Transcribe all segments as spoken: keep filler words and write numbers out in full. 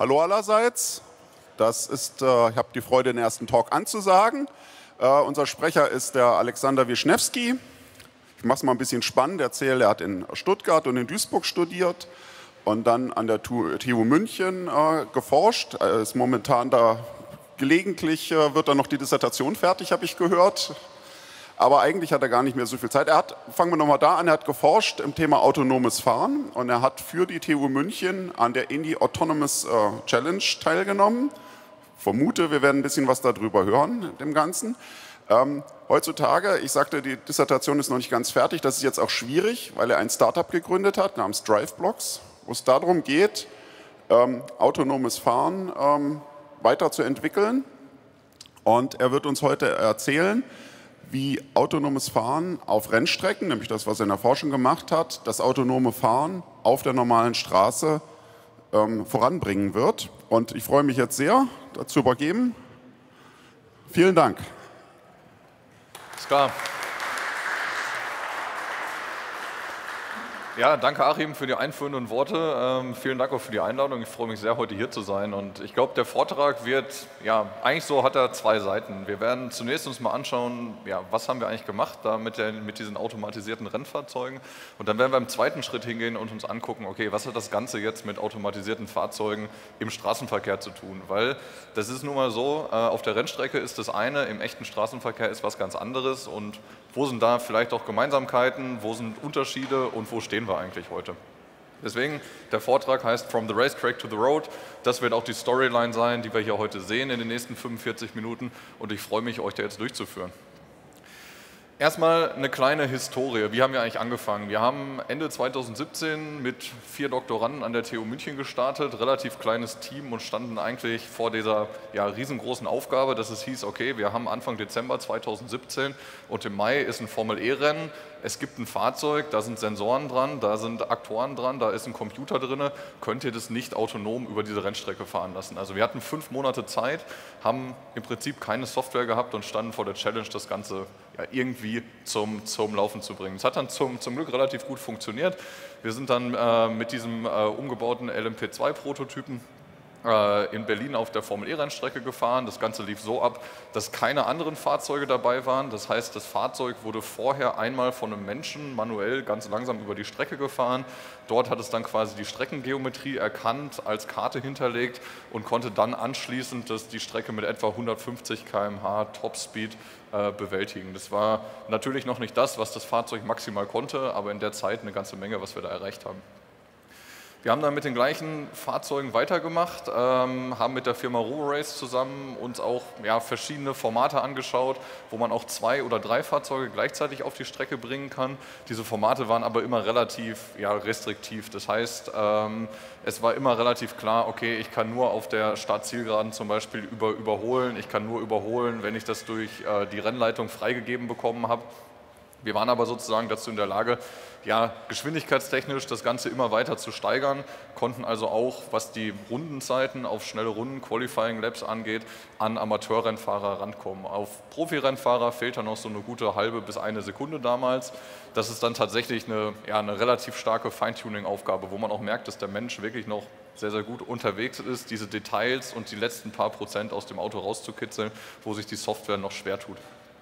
Hallo allerseits. Das ist, äh, ich habe die Freude, den ersten Talk anzusagen. Äh, unser Sprecher ist der Alexander Wischnewski. Ich mache es mal ein bisschen spannend. Erzähle, er hat in Stuttgart und in Duisburg studiert und dann an der T U München äh, geforscht. Er ist momentan da, gelegentlich äh, wird dann noch die Dissertation fertig, habe ich gehört. Aber eigentlich hat er gar nicht mehr so viel Zeit. Er hat, fangen wir nochmal da an, er hat geforscht im Thema autonomes Fahren und er hat für die T U München an der Indy Autonomous äh, Challenge teilgenommen. Ich vermute, wir werden ein bisschen was darüber hören, dem Ganzen. Ähm, heutzutage, ich sagte, die Dissertation ist noch nicht ganz fertig, das ist jetzt auch schwierig, weil er ein Startup gegründet hat namens DriveBlocks, wo es darum geht, ähm, autonomes Fahren ähm, weiterzuentwickeln. Und er wird uns heute erzählen, wie autonomes Fahren auf Rennstrecken, nämlich das, was er in der Forschung gemacht hat, das autonome Fahren auf der normalen Straße ähm, voranbringen wird. Und ich freue mich jetzt sehr, dazu übergeben. Vielen Dank. Ist klar. Ja, danke Achim für die einführenden Worte. Ähm, vielen Dank auch für die Einladung. Ich freue mich sehr, heute hier zu sein. Und ich glaube, der Vortrag wird, ja, eigentlich so hat er zwei Seiten. Wir werden zunächst uns mal anschauen, ja, was haben wir eigentlich gemacht da mit, der, mit diesen automatisierten Rennfahrzeugen. Und dann werden wir im zweiten Schritt hingehen und uns angucken, okay, was hat das Ganze jetzt mit automatisierten Fahrzeugen im Straßenverkehr zu tun? Weil das ist nun mal so, äh, auf der Rennstrecke ist das eine, im echten Straßenverkehr ist was ganz anderes. Und wo sind da vielleicht auch Gemeinsamkeiten, wo sind Unterschiede und wo stehen wir eigentlich heute? Deswegen, der Vortrag heißt From the Racetrack to the Road. Das wird auch die Storyline sein, die wir hier heute sehen in den nächsten fünfundvierzig Minuten und ich freue mich, euch da jetzt durchzuführen. Erstmal eine kleine Historie. Wie haben wir eigentlich angefangen? Wir haben Ende zweitausendsiebzehn mit vier Doktoranden an der T U München gestartet, relativ kleines Team und standen eigentlich vor dieser ja, riesengroßen Aufgabe, dass es hieß, okay, wir haben Anfang Dezember zweitausendsiebzehn und im Mai ist ein Formel-E-Rennen. Es gibt ein Fahrzeug, da sind Sensoren dran, da sind Aktoren dran, da ist ein Computer drin. Könnt ihr das nicht autonom über diese Rennstrecke fahren lassen? Also wir hatten fünf Monate Zeit, haben im Prinzip keine Software gehabt und standen vor der Challenge, das Ganze ja, irgendwie zum, zum Laufen zu bringen. Es hat dann zum, zum Glück relativ gut funktioniert. Wir sind dann äh, mit diesem äh, umgebauten L M P zwei Prototypen in Berlin auf der Formel-E-Rennstrecke gefahren. Das Ganze lief so ab, dass keine anderen Fahrzeuge dabei waren. Das heißt, das Fahrzeug wurde vorher einmal von einem Menschen manuell ganz langsam über die Strecke gefahren. Dort hat es dann quasi die Streckengeometrie erkannt, als Karte hinterlegt und konnte dann anschließend das, die Strecke mit etwa hundertfünfzig Kilometer pro Stunde Topspeed äh, bewältigen. Das war natürlich noch nicht das, was das Fahrzeug maximal konnte, aber in der Zeit eine ganze Menge, was wir da erreicht haben. Wir haben dann mit den gleichen Fahrzeugen weitergemacht, ähm, haben mit der Firma RoboRace zusammen uns auch ja, verschiedene Formate angeschaut, wo man auch zwei oder drei Fahrzeuge gleichzeitig auf die Strecke bringen kann. Diese Formate waren aber immer relativ ja, restriktiv. Das heißt, ähm, es war immer relativ klar, okay, ich kann nur auf der Start-Zielgeraden zum Beispiel über, überholen, ich kann nur überholen, wenn ich das durch äh, die Rennleitung freigegeben bekommen habe. Wir waren aber sozusagen dazu in der Lage, ja, geschwindigkeitstechnisch das Ganze immer weiter zu steigern, konnten also auch, was die Rundenzeiten auf schnelle Runden, Qualifying Laps angeht, an Amateurrennfahrer rankommen. Auf Profirennfahrer fehlt dann noch so eine gute halbe bis eine Sekunde damals. Das ist dann tatsächlich eine, ja, eine relativ starke Feintuning-Aufgabe, wo man auch merkt, dass der Mensch wirklich noch sehr, sehr gut unterwegs ist, diese Details und die letzten paar Prozent aus dem Auto rauszukitzeln, wo sich die Software noch schwer tut.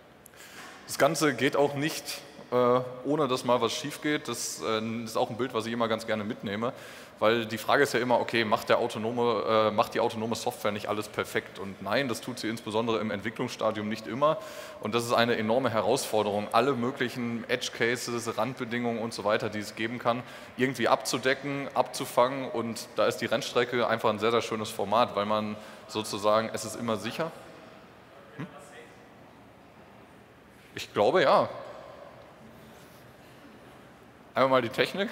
Das Ganze geht auch nicht, äh, ohne dass mal was schief geht. Das äh, ist auch ein Bild, was ich immer ganz gerne mitnehme, weil die Frage ist ja immer, okay, macht, der autonome, äh, macht die autonome Software nicht alles perfekt? Und nein, das tut sie insbesondere im Entwicklungsstadium nicht immer. Und das ist eine enorme Herausforderung, alle möglichen Edge-Cases, Randbedingungen und so weiter, die es geben kann, irgendwie abzudecken, abzufangen. Und da ist die Rennstrecke einfach ein sehr, sehr schönes Format, weil man sozusagen, es ist immer sicher. Ich glaube, ja. Einmal mal die Technik.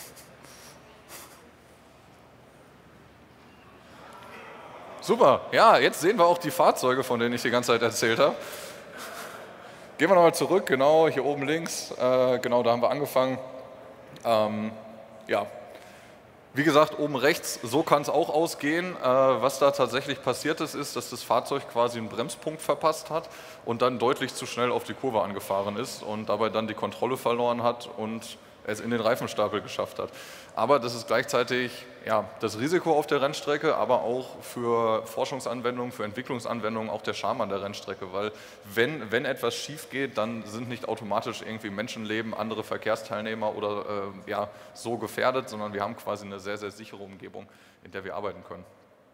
Super, ja, jetzt sehen wir auch die Fahrzeuge, von denen ich die ganze Zeit erzählt habe. Gehen wir nochmal zurück, genau, hier oben links, äh, genau, da haben wir angefangen. Ähm, ja. Wie gesagt, oben rechts, so kann es auch ausgehen. Äh, was da tatsächlich passiert ist, ist, dass das Fahrzeug quasi einen Bremspunkt verpasst hat und dann deutlich zu schnell auf die Kurve angefahren ist und dabei dann die Kontrolle verloren hat und es in den Reifenstapel geschafft hat. Aber das ist gleichzeitig ja, das Risiko auf der Rennstrecke, aber auch für Forschungsanwendungen, für Entwicklungsanwendungen auch der Charme an der Rennstrecke, weil wenn, wenn etwas schief geht, dann sind nicht automatisch irgendwie Menschenleben, andere Verkehrsteilnehmer oder äh, ja, so gefährdet, sondern wir haben quasi eine sehr, sehr sichere Umgebung, in der wir arbeiten können.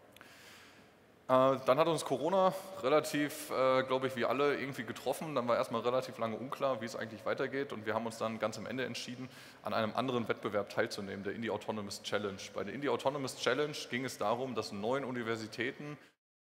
Dann hat uns Corona relativ, äh, glaube ich, wie alle irgendwie getroffen. Dann war erstmal relativ lange unklar, wie es eigentlich weitergeht. Und wir haben uns dann ganz am Ende entschieden, an einem anderen Wettbewerb teilzunehmen, der Indy Autonomous Challenge. Bei der Indy Autonomous Challenge ging es darum, dass neun Universitäten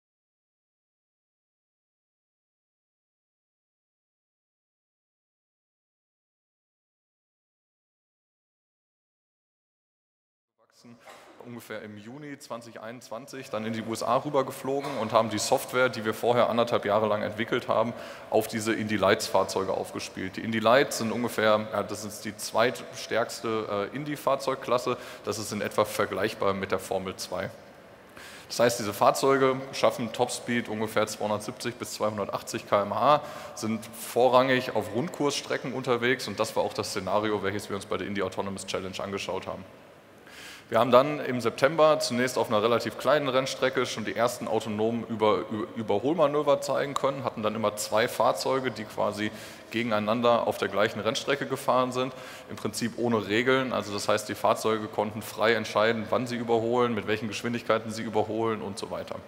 ungefähr im Juni zweitausendeinundzwanzig dann in die U S A rübergeflogen und haben die Software, die wir vorher anderthalb Jahre lang entwickelt haben, auf diese Indy Lights Fahrzeuge aufgespielt. Die Indy Lights sind ungefähr, ja, das ist die zweitstärkste äh, Indy Fahrzeugklasse, das ist in etwa vergleichbar mit der Formel zwei. Das heißt, diese Fahrzeuge schaffen Topspeed ungefähr zweihundertsiebzig bis zweihundertachtzig Kilometer pro Stunde, sind vorrangig auf Rundkursstrecken unterwegs und das war auch das Szenario, welches wir uns bei der Indy Autonomous Challenge angeschaut haben. Wir haben dann im September zunächst auf einer relativ kleinen Rennstrecke schon die ersten autonomen Über Überholmanöver zeigen können, hatten dann immer zwei Fahrzeuge, die quasi gegeneinander auf der gleichen Rennstrecke gefahren sind, im Prinzip ohne Regeln, also das heißt, die Fahrzeuge konnten frei entscheiden, wann sie überholen, mit welchen Geschwindigkeiten sie überholen und so weiter.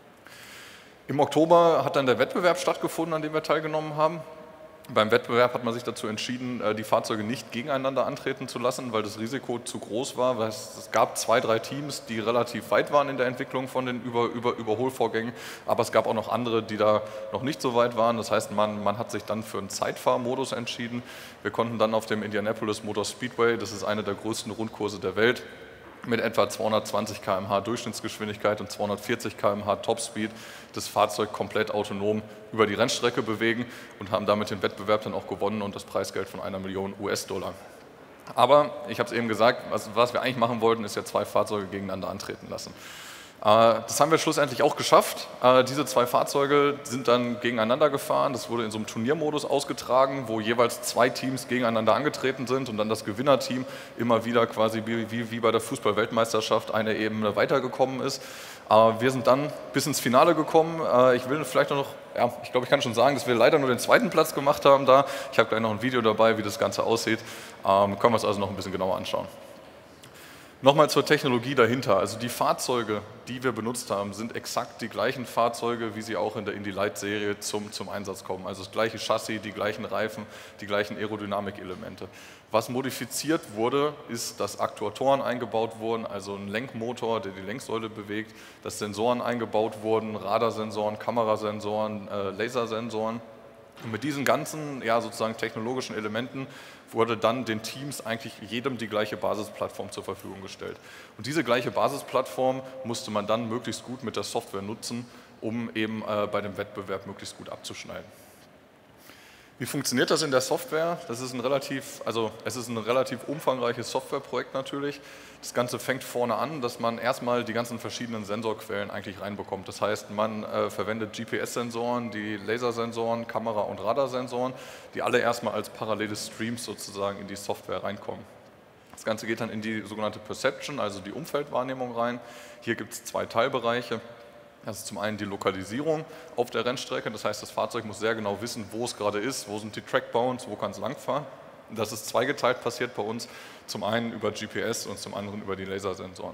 Im Oktober hat dann der Wettbewerb stattgefunden, an dem wir teilgenommen haben. Beim Wettbewerb hat man sich dazu entschieden, die Fahrzeuge nicht gegeneinander antreten zu lassen, weil das Risiko zu groß war. Weil es, es gab zwei, drei Teams, die relativ weit waren in der Entwicklung von den Über, Über, Überholvorgängen, aber es gab auch noch andere, die da noch nicht so weit waren. Das heißt, man, man hat sich dann für einen Zeitfahrmodus entschieden. Wir konnten dann auf dem Indianapolis Motor Speedway, das ist eine der größten Rundkurse der Welt, mit etwa zweihundertzwanzig Kilometer pro Stunde Durchschnittsgeschwindigkeit und zweihundertvierzig Kilometer pro Stunde Topspeed das Fahrzeug komplett autonom über die Rennstrecke bewegen und haben damit den Wettbewerb dann auch gewonnen und das Preisgeld von einer Million U S-Dollar. Aber, ich habe es eben gesagt, was, was wir eigentlich machen wollten, ist ja zwei Fahrzeuge gegeneinander antreten lassen. Das haben wir schlussendlich auch geschafft. Diese zwei Fahrzeuge sind dann gegeneinander gefahren. Das wurde in so einem Turniermodus ausgetragen, wo jeweils zwei Teams gegeneinander angetreten sind und dann das Gewinnerteam immer wieder quasi wie, wie bei der Fußball-Weltmeisterschaft eine Ebene weitergekommen ist. Wir sind dann bis ins Finale gekommen. Ich will vielleicht noch, ja, ich glaube, ich kann schon sagen, dass wir leider nur den zweiten Platz gemacht haben da. Ich habe gleich noch ein Video dabei, wie das Ganze aussieht. Können wir uns also noch ein bisschen genauer anschauen. Nochmal zur Technologie dahinter. Also die Fahrzeuge, die wir benutzt haben, sind exakt die gleichen Fahrzeuge, wie sie auch in der Indy Light Serie zum, zum Einsatz kommen. Also das gleiche Chassis, die gleichen Reifen, die gleichen Aerodynamikelemente. Was modifiziert wurde, ist, dass Aktuatoren eingebaut wurden, also ein Lenkmotor, der die Lenksäule bewegt, dass Sensoren eingebaut wurden, Radarsensoren, Kamerasensoren, äh, Lasersensoren. Und mit diesen ganzen, ja, sozusagen technologischen Elementen wurde dann den Teams eigentlich jedem die gleiche Basisplattform zur Verfügung gestellt. Und diese gleiche Basisplattform musste man dann möglichst gut mit der Software nutzen, um eben äh, bei dem Wettbewerb möglichst gut abzuschneiden. Wie funktioniert das in der Software? Das ist ein relativ, also es ist ein relativ umfangreiches Softwareprojekt natürlich. Das Ganze fängt vorne an, dass man erstmal die ganzen verschiedenen Sensorquellen eigentlich reinbekommt. Das heißt, man äh, verwendet G P S-Sensoren, die Lasersensoren, Kamera- und Radarsensoren, die alle erstmal als parallele Streams sozusagen in die Software reinkommen. Das Ganze geht dann in die sogenannte Perception, also die Umfeldwahrnehmung rein. Hier gibt es zwei Teilbereiche. Das ist zum einen die Lokalisierung auf der Rennstrecke, das heißt, das Fahrzeug muss sehr genau wissen, wo es gerade ist, wo sind die Trackbounds, wo kann es langfahren. Das ist zweigeteilt passiert bei uns, zum einen über G P S und zum anderen über die Lasersensoren.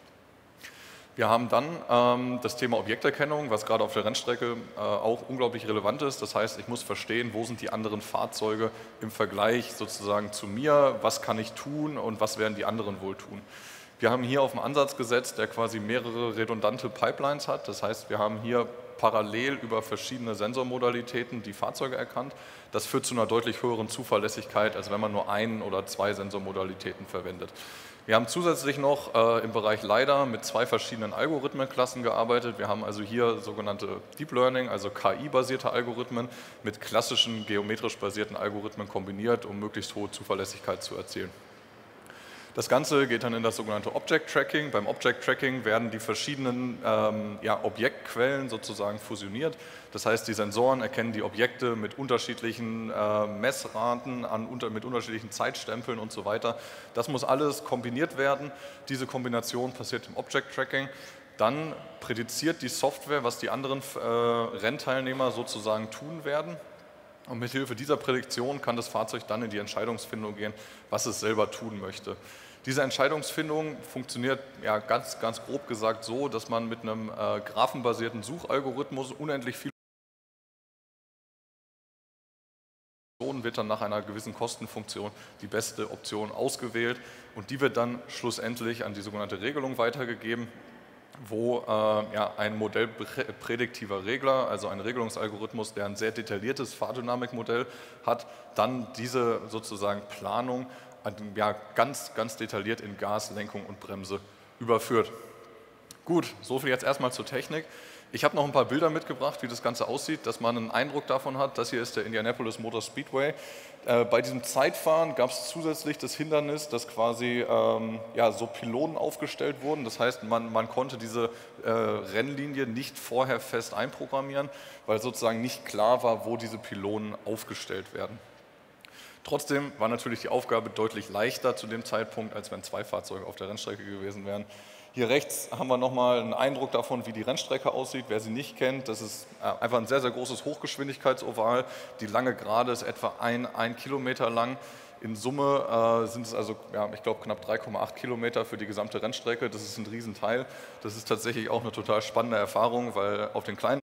Wir haben dann ähm, das Thema Objekterkennung, was gerade auf der Rennstrecke äh, auch unglaublich relevant ist. Das heißt, ich muss verstehen, wo sind die anderen Fahrzeuge im Vergleich sozusagen zu mir, was kann ich tun und was werden die anderen wohl tun. Wir haben hier auf einen Ansatz gesetzt, der quasi mehrere redundante Pipelines hat. Das heißt, wir haben hier parallel über verschiedene Sensormodalitäten die Fahrzeuge erkannt. Das führt zu einer deutlich höheren Zuverlässigkeit, als wenn man nur ein oder zwei Sensormodalitäten verwendet. Wir haben zusätzlich noch äh, im Bereich LiDAR mit zwei verschiedenen Algorithmenklassen gearbeitet. Wir haben also hier sogenannte Deep Learning, also K I-basierte Algorithmen mit klassischen geometrisch basierten Algorithmen kombiniert, um möglichst hohe Zuverlässigkeit zu erzielen. Das Ganze geht dann in das sogenannte Object Tracking. Beim Object Tracking werden die verschiedenen ähm, ja, Objektquellen sozusagen fusioniert. Das heißt, die Sensoren erkennen die Objekte mit unterschiedlichen äh, Messraten, an, unter, mit unterschiedlichen Zeitstempeln und so weiter. Das muss alles kombiniert werden. Diese Kombination passiert im Object Tracking. Dann prädiziert die Software, was die anderen äh, Rennteilnehmer sozusagen tun werden. Und mit Hilfe dieser Prädiktion kann das Fahrzeug dann in die Entscheidungsfindung gehen, was es selber tun möchte. Diese Entscheidungsfindung funktioniert ja ganz, ganz grob gesagt so, dass man mit einem äh, graphenbasierten Suchalgorithmus unendlich viel wird dann nach einer gewissen Kostenfunktion die beste Option ausgewählt und die wird dann schlussendlich an die sogenannte Regelung weitergegeben, wo äh, ja, ein modellprädiktiver Regler, also ein Regelungsalgorithmus, der ein sehr detailliertes Fahrdynamikmodell hat, dann diese sozusagen Planung ja, ganz, ganz detailliert in Gas, Lenkung und Bremse überführt. Gut, soviel jetzt erstmal zur Technik. Ich habe noch ein paar Bilder mitgebracht, wie das Ganze aussieht, dass man einen Eindruck davon hat. Das hier ist der Indianapolis Motor Speedway. Äh, bei diesem Zeitfahren gab es zusätzlich das Hindernis, dass quasi ähm, ja, so Pylonen aufgestellt wurden. Das heißt, man, man konnte diese äh, Rennlinie nicht vorher fest einprogrammieren, weil sozusagen nicht klar war, wo diese Pylonen aufgestellt werden. Trotzdem war natürlich die Aufgabe deutlich leichter zu dem Zeitpunkt, als wenn zwei Fahrzeuge auf der Rennstrecke gewesen wären. Hier rechts haben wir nochmal einen Eindruck davon, wie die Rennstrecke aussieht. Wer sie nicht kennt, das ist einfach ein sehr, sehr großes Hochgeschwindigkeitsoval. Die lange Gerade ist etwa ein, ein Kilometer lang. In Summe äh, sind es also, ja, ich glaube, knapp drei Komma acht Kilometer für die gesamte Rennstrecke. Das ist ein Riesenteil. Das ist tatsächlich auch eine total spannende Erfahrung, weil auf den kleinen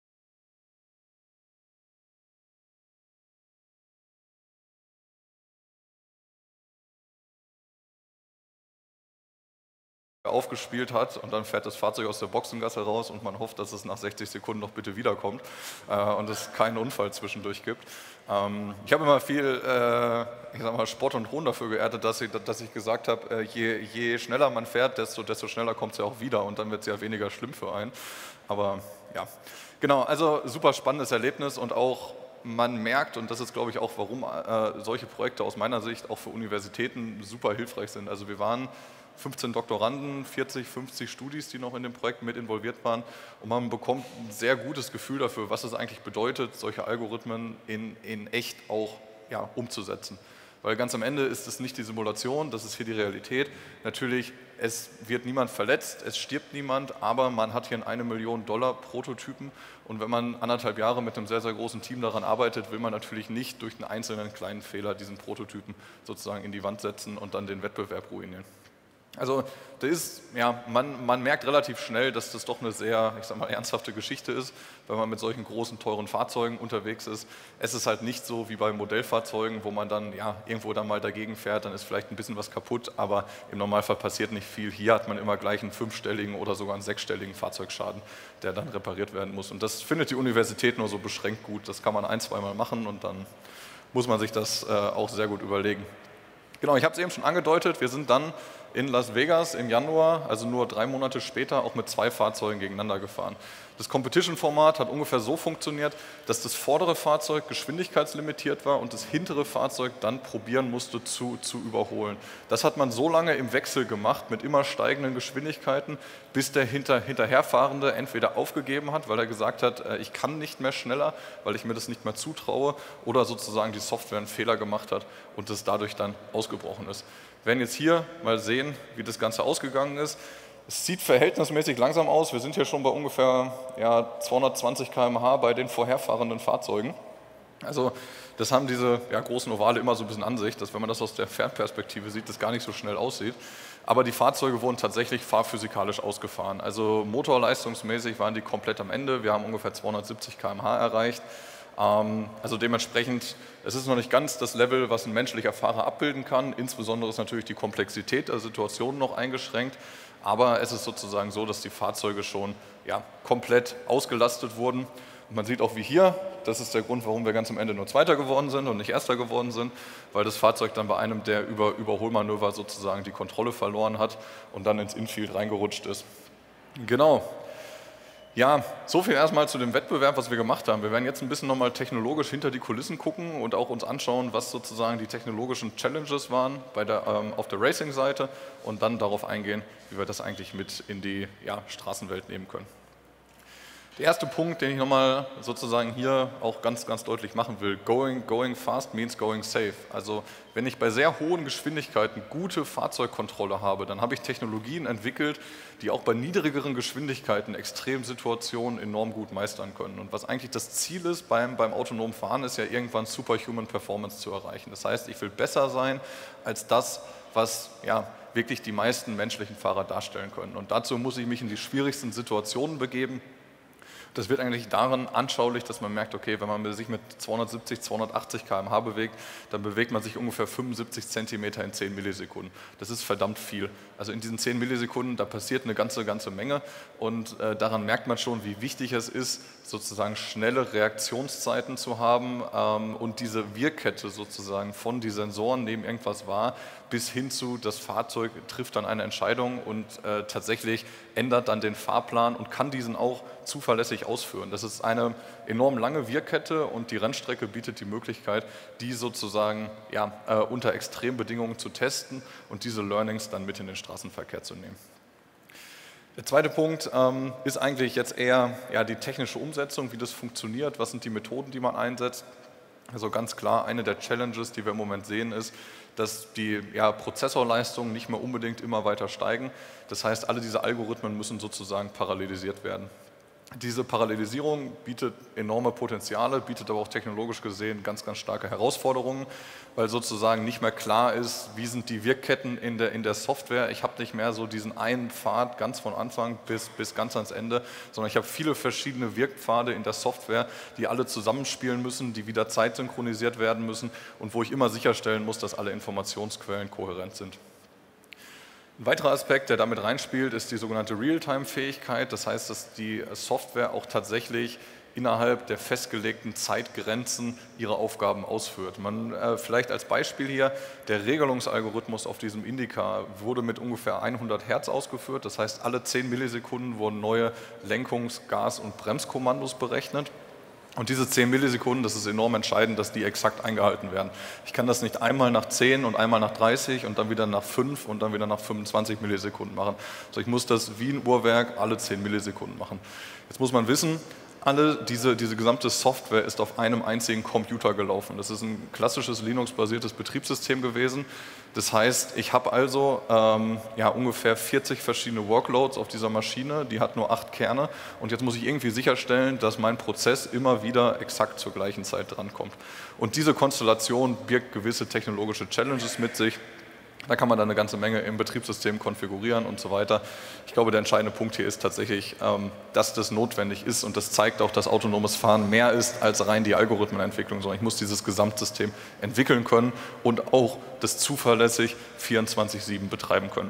aufgespielt hat und dann fährt das Fahrzeug aus der Boxengasse raus und man hofft, dass es nach sechzig Sekunden noch bitte wiederkommt äh, und es keinen Unfall zwischendurch gibt. Ähm, ich habe immer viel äh, ich sag mal, Spott und Hohn dafür geerntet, dass ich, dass ich gesagt habe, äh, je, je schneller man fährt, desto, desto schneller kommt es ja auch wieder und dann wird es ja weniger schlimm für einen. Aber ja, genau, also super spannendes Erlebnis und auch man merkt, und das ist glaube ich auch, warum äh, solche Projekte aus meiner Sicht auch für Universitäten super hilfreich sind. Also wir waren fünfzehn Doktoranden, vierzig, fünfzig Studis, die noch in dem Projekt mit involviert waren. Und man bekommt ein sehr gutes Gefühl dafür, was es eigentlich bedeutet, solche Algorithmen in, in echt auch ja, umzusetzen. Weil ganz am Ende ist es nicht die Simulation, das ist hier die Realität. Natürlich, es wird niemand verletzt, es stirbt niemand, aber man hat hier einen eine Million Dollar Prototypen. Und wenn man anderthalb Jahre mit einem sehr, sehr großen Team daran arbeitet, will man natürlich nicht durch einen einzelnen kleinen Fehler diesen Prototypen sozusagen in die Wand setzen und dann den Wettbewerb ruinieren. Also das ist, ja, man, man merkt relativ schnell, dass das doch eine sehr, ich sag mal, ernsthafte Geschichte ist, wenn man mit solchen großen, teuren Fahrzeugen unterwegs ist. Es ist halt nicht so wie bei Modellfahrzeugen, wo man dann ja, irgendwo dann mal dagegen fährt, dann ist vielleicht ein bisschen was kaputt, aber im Normalfall passiert nicht viel. Hier hat man immer gleich einen fünfstelligen oder sogar einen sechsstelligen Fahrzeugschaden, der dann repariert werden muss. Und das findet die Universität nur so beschränkt gut. Das kann man ein-, zweimal machen und dann muss man sich das äh, auch sehr gut überlegen. Genau, ich habe es eben schon angedeutet, wir sind dann in Las Vegas im Januar, also nur drei Monate später, auch mit zwei Fahrzeugen gegeneinander gefahren. Das Competition-Format hat ungefähr so funktioniert, dass das vordere Fahrzeug geschwindigkeitslimitiert war und das hintere Fahrzeug dann probieren musste zu, zu überholen. Das hat man so lange im Wechsel gemacht, mit immer steigenden Geschwindigkeiten, bis der hinter, Hinterherfahrende entweder aufgegeben hat, weil er gesagt hat, ich kann nicht mehr schneller, weil ich mir das nicht mehr zutraue, oder sozusagen die Software einen Fehler gemacht hat und das dadurch dann ausgebrochen ist. Wir werden jetzt hier mal sehen, wie das Ganze ausgegangen ist. Es sieht verhältnismäßig langsam aus. Wir sind hier schon bei ungefähr ja, zweihundertzwanzig Kilometer pro Stunde bei den vorherfahrenden Fahrzeugen. Also das haben diese ja, großen Ovale immer so ein bisschen an sich, dass wenn man das aus der Fernperspektive sieht, das gar nicht so schnell aussieht. Aber die Fahrzeuge wurden tatsächlich fahrphysikalisch ausgefahren. Also motorleistungsmäßig waren die komplett am Ende. Wir haben ungefähr zweihundertsiebzig Kilometer pro Stunde erreicht. Also dementsprechend, es ist noch nicht ganz das Level, was ein menschlicher Fahrer abbilden kann. Insbesondere ist natürlich die Komplexität der Situation noch eingeschränkt. Aber es ist sozusagen so, dass die Fahrzeuge schon ja, komplett ausgelastet wurden. Und man sieht auch wie hier, das ist der Grund, warum wir ganz am Ende nur Zweiter geworden sind und nicht Erster geworden sind, weil das Fahrzeug dann bei einem der Über Überholmanöver sozusagen die Kontrolle verloren hat und dann ins Infield reingerutscht ist. Genau. Ja, so viel erstmal zu dem Wettbewerb, was wir gemacht haben. Wir werden jetzt ein bisschen nochmal technologisch hinter die Kulissen gucken und auch uns anschauen, was sozusagen die technologischen Challenges waren bei der, ähm, auf der Racing-Seite und dann darauf eingehen, wie wir das eigentlich mit in die ja, Straßenwelt nehmen können. Der erste Punkt, den ich nochmal sozusagen hier auch ganz, ganz deutlich machen will, going, going fast means going safe. Also wenn ich bei sehr hohen Geschwindigkeiten gute Fahrzeugkontrolle habe, dann habe ich Technologien entwickelt, die auch bei niedrigeren Geschwindigkeiten Extremsituationen enorm gut meistern können. Und was eigentlich das Ziel ist beim, beim autonomen Fahren, ist ja irgendwann Superhuman Performance zu erreichen. Das heißt, ich will besser sein als das, was ja, wirklich die meisten menschlichen Fahrer darstellen können. Und dazu muss ich mich in die schwierigsten Situationen begeben. Das wird eigentlich daran anschaulich, dass man merkt, okay, wenn man sich mit zweihundertsiebzig, zweihundertachtzig Kilometer pro Stunde bewegt, dann bewegt man sich ungefähr fünfundsiebzig Zentimeter in zehn Millisekunden. Das ist verdammt viel. Also in diesen zehn Millisekunden, da passiert eine ganze, ganze Menge und äh, daran merkt man schon, wie wichtig es ist, sozusagen schnelle Reaktionszeiten zu haben ähm, und diese Wirkkette sozusagen von die Sensoren nehmen irgendwas wahr, bis hin zu, das Fahrzeug trifft dann eine Entscheidung und äh, tatsächlich ändert dann den Fahrplan und kann diesen auch zuverlässig ausführen. Das ist eine enorm lange Wirkkette und die Rennstrecke bietet die Möglichkeit, die sozusagen ja, äh, unter Extrembedingungen zu testen und diese Learnings dann mit in den Straßenverkehr zu nehmen. Der zweite Punkt ähm, ist eigentlich jetzt eher ja, die technische Umsetzung, wie das funktioniert, was sind die Methoden, die man einsetzt. Also ganz klar, eine der Challenges, die wir im Moment sehen, ist, dass die ja, Prozessorleistungen nicht mehr unbedingt immer weiter steigen. Das heißt, alle diese Algorithmen müssen sozusagen parallelisiert werden. Diese Parallelisierung bietet enorme Potenziale, bietet aber auch technologisch gesehen ganz, ganz starke Herausforderungen, weil sozusagen nicht mehr klar ist, wie sind die Wirkketten in der, in der Software. Ich habe nicht mehr so diesen einen Pfad ganz von Anfang bis, bis ganz ans Ende, sondern ich habe viele verschiedene Wirkpfade in der Software, die alle zusammenspielen müssen, die wieder zeitsynchronisiert werden müssen und wo ich immer sicherstellen muss, dass alle Informationsquellen kohärent sind. Ein weiterer Aspekt, der damit reinspielt, ist die sogenannte Realtime-Fähigkeit. Das heißt, dass die Software auch tatsächlich innerhalb der festgelegten Zeitgrenzen ihre Aufgaben ausführt. Man, äh, vielleicht als Beispiel hier, der Regelungsalgorithmus auf diesem Indica wurde mit ungefähr hundert Hertz ausgeführt. Das heißt, alle zehn Millisekunden wurden neue Lenkungs-, Gas- und Bremskommandos berechnet. Und diese zehn Millisekunden, das ist enorm entscheidend, dass die exakt eingehalten werden. Ich kann das nicht einmal nach zehn und einmal nach dreißig und dann wieder nach fünf und dann wieder nach fünfundzwanzig Millisekunden machen. Also ich muss das wie ein Uhrwerk alle zehn Millisekunden machen. Jetzt muss man wissen, alle diese, diese gesamte Software ist auf einem einzigen Computer gelaufen. Das ist ein klassisches Linux-basiertes Betriebssystem gewesen. Das heißt, ich habe also ähm, ja, ungefähr vierzig verschiedene Workloads auf dieser Maschine, die hat nur acht Kerne und jetzt muss ich irgendwie sicherstellen, dass mein Prozess immer wieder exakt zur gleichen Zeit drankommt. Und diese Konstellation birgt gewisse technologische Challenges mit sich. Da kann man dann eine ganze Menge im Betriebssystem konfigurieren und so weiter. Ich glaube, der entscheidende Punkt hier ist tatsächlich, dass das notwendig ist und das zeigt auch, dass autonomes Fahren mehr ist als rein die Algorithmenentwicklung, sondern ich muss dieses Gesamtsystem entwickeln können und auch das zuverlässig vierundzwanzig sieben betreiben können.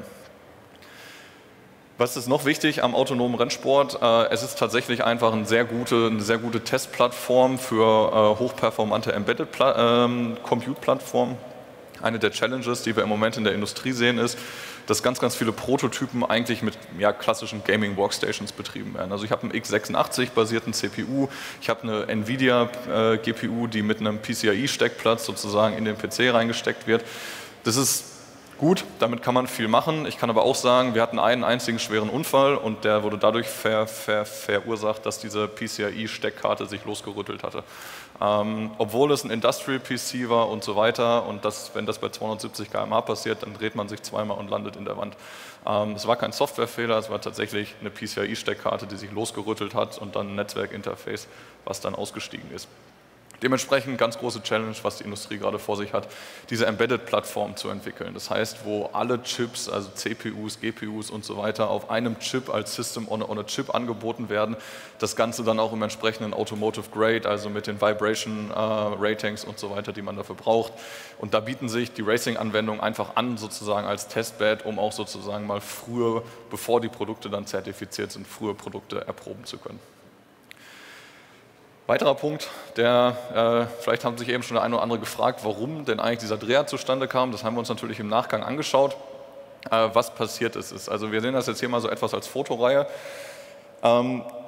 Was ist noch wichtig am autonomen Rennsport? Es ist tatsächlich einfach eine sehr gute, eine sehr gute Testplattform für hochperformante Embedded Compute-Plattformen. Eine der Challenges, die wir im Moment in der Industrie sehen, ist, dass ganz, ganz viele Prototypen eigentlich mit ja, klassischen Gaming-Workstations betrieben werden. Also ich habe einen x sechsundachtzig-basierten C P U, ich habe eine NVIDIA-G P U, die mit einem P C I E-Steckplatz sozusagen in den P C reingesteckt wird. Das ist gut, damit kann man viel machen. Ich kann aber auch sagen, wir hatten einen einzigen schweren Unfall und der wurde dadurch ver, ver, verursacht, dass diese P C I E-Steckkarte sich losgerüttelt hatte. Ähm, obwohl es ein Industrial-P C war und so weiter und das, wenn das bei zweihundertsiebzig Kilometer pro Stunde passiert, dann dreht man sich zweimal und landet in der Wand. Ähm, es war kein Softwarefehler, es war tatsächlich eine P C I E-Steckkarte, die sich losgerüttelt hat und dann ein Netzwerkinterface, was dann ausgestiegen ist. Dementsprechend ganz große Challenge, was die Industrie gerade vor sich hat, diese Embedded-Plattform zu entwickeln. Das heißt, wo alle Chips, also C P Us, G P Us und so weiter, auf einem Chip als System on a, on a Chip angeboten werden. Das Ganze dann auch im entsprechenden Automotive Grade, also mit den Vibration äh, Ratings und so weiter, die man dafür braucht. Und da bieten sich die Racing-Anwendungen einfach an, sozusagen als Testbed, um auch sozusagen mal früher, bevor die Produkte dann zertifiziert sind, frühe Produkte erproben zu können. Weiterer Punkt, der, äh, vielleicht haben sich eben schon der eine oder andere gefragt, warum denn eigentlich dieser Dreher zustande kam. Das haben wir uns natürlich im Nachgang angeschaut, äh, was passiert ist. Also wir sehen das jetzt hier mal so etwas als Fotoreihe. Ähm,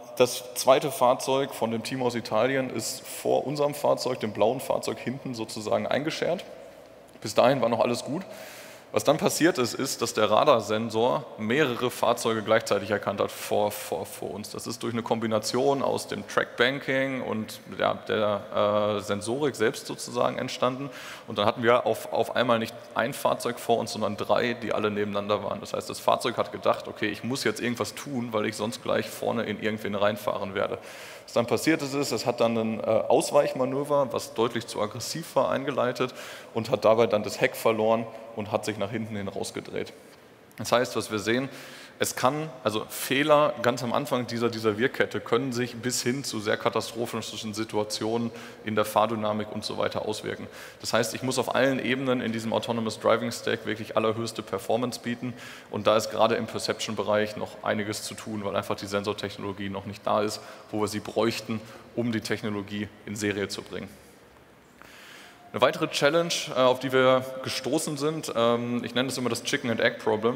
das zweite Fahrzeug von dem Team aus Italien ist vor unserem Fahrzeug, dem blauen Fahrzeug, hinten sozusagen eingeschert. Bis dahin war noch alles gut. Was dann passiert ist, ist, dass der Radarsensor mehrere Fahrzeuge gleichzeitig erkannt hat vor, vor, vor uns. Das ist durch eine Kombination aus dem Track-Banking und ja, der äh, Sensorik selbst sozusagen entstanden. Und dann hatten wir auf, auf einmal nicht ein Fahrzeug vor uns, sondern drei, die alle nebeneinander waren. Das heißt, das Fahrzeug hat gedacht, okay, ich muss jetzt irgendwas tun, weil ich sonst gleich vorne in irgendwen reinfahren werde. Was dann passiert ist, ist, es hat dann ein äh, Ausweichmanöver, was deutlich zu aggressiv war, eingeleitet und hat dabei dann das Heck verloren und hat sich nach hinten hin rausgedreht. Das heißt, was wir sehen, es kann, also Fehler ganz am Anfang dieser, dieser Wirkkette können sich bis hin zu sehr katastrophischen Situationen in der Fahrdynamik und so weiter auswirken. Das heißt, ich muss auf allen Ebenen in diesem Autonomous Driving Stack wirklich allerhöchste Performance bieten und da ist gerade im Perception-Bereich noch einiges zu tun, weil einfach die Sensortechnologie noch nicht da ist, wo wir sie bräuchten, um die Technologie in Serie zu bringen. Eine weitere Challenge, auf die wir gestoßen sind, ich nenne das immer das Chicken and Egg Problem,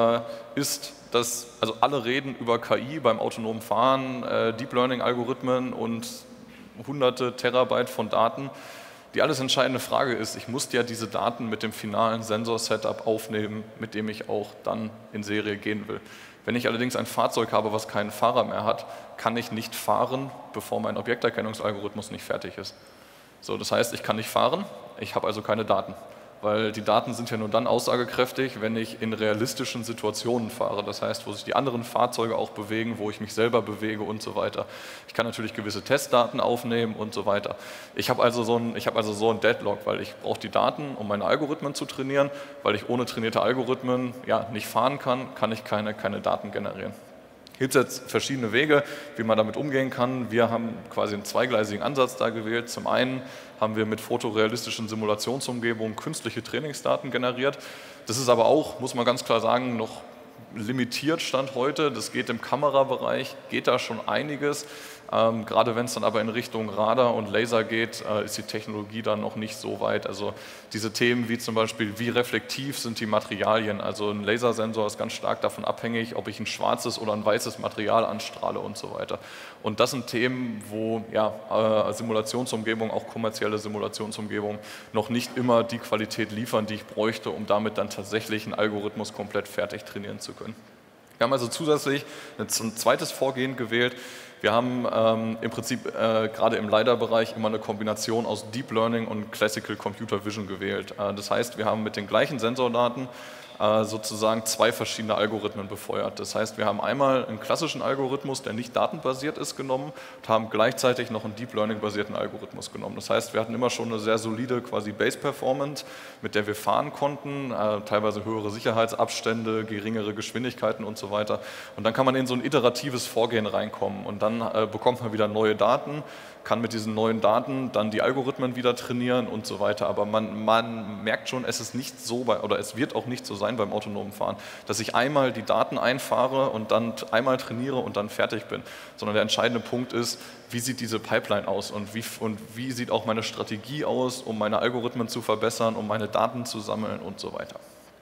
ist, dass also alle reden über K I beim autonomen Fahren, Deep Learning Algorithmen und hunderte Terabyte von Daten. Die alles entscheidende Frage ist, ich muss ja diese Daten mit dem finalen Sensor-Setup aufnehmen, mit dem ich auch dann in Serie gehen will. Wenn ich allerdings ein Fahrzeug habe, was keinen Fahrer mehr hat, kann ich nicht fahren, bevor mein Objekterkennungsalgorithmus nicht fertig ist. So, das heißt, ich kann nicht fahren, ich habe also keine Daten, weil die Daten sind ja nur dann aussagekräftig, wenn ich in realistischen Situationen fahre, das heißt, wo sich die anderen Fahrzeuge auch bewegen, wo ich mich selber bewege und so weiter. Ich kann natürlich gewisse Testdaten aufnehmen und so weiter. Ich habe also so ein, ich habe also so ein Deadlock, weil ich brauche die Daten, um meine Algorithmen zu trainieren, weil ich ohne trainierte Algorithmen ja, nicht fahren kann, kann ich keine, keine Daten generieren. Gibt es jetzt verschiedene Wege, wie man damit umgehen kann. Wir haben quasi einen zweigleisigen Ansatz da gewählt. Zum einen haben wir mit fotorealistischen Simulationsumgebungen künstliche Trainingsdaten generiert. Das ist aber auch, muss man ganz klar sagen, noch limitiert Stand heute. Das geht im Kamerabereich, geht da schon einiges. Ähm, gerade wenn es dann aber in Richtung Radar und Laser geht, äh, ist die Technologie dann noch nicht so weit. Also diese Themen wie zum Beispiel, wie reflektiv sind die Materialien. Also ein Lasersensor ist ganz stark davon abhängig, ob ich ein schwarzes oder ein weißes Material anstrahle und so weiter. Und das sind Themen, wo ja, äh, Simulationsumgebungen, auch kommerzielle Simulationsumgebungen, noch nicht immer die Qualität liefern, die ich bräuchte, um damit dann tatsächlich einen Algorithmus komplett fertig trainieren zu können. Wir haben also zusätzlich ein zweites Vorgehen gewählt. Wir haben ähm, im Prinzip äh, gerade im LiDAR-Bereich immer eine Kombination aus Deep Learning und Classical Computer Vision gewählt. Äh, das heißt, wir haben mit den gleichen Sensordaten äh, sozusagen zwei verschiedene Algorithmen befeuert. Das heißt, wir haben einmal einen klassischen Algorithmus, der nicht datenbasiert ist, genommen und haben gleichzeitig noch einen Deep Learning-basierten Algorithmus genommen. Das heißt, wir hatten immer schon eine sehr solide quasi Base-Performance, mit der wir fahren konnten, äh, teilweise höhere Sicherheitsabstände, geringere Geschwindigkeiten und so weiter. Und dann kann man in so ein iteratives Vorgehen reinkommen und dann äh, bekommt man wieder neue Daten, kann mit diesen neuen Daten dann die Algorithmen wieder trainieren und so weiter. Aber man, man merkt schon, es ist nicht so, bei, oder es wird auch nicht so sein beim autonomen Fahren, dass ich einmal die Daten einfahre und dann einmal trainiere und dann fertig bin. Sondern der entscheidende Punkt ist, wie sieht diese Pipeline aus und wie, und wie sieht auch meine Strategie aus, um meine Algorithmen zu verbessern, um meine Daten zu sammeln und so weiter.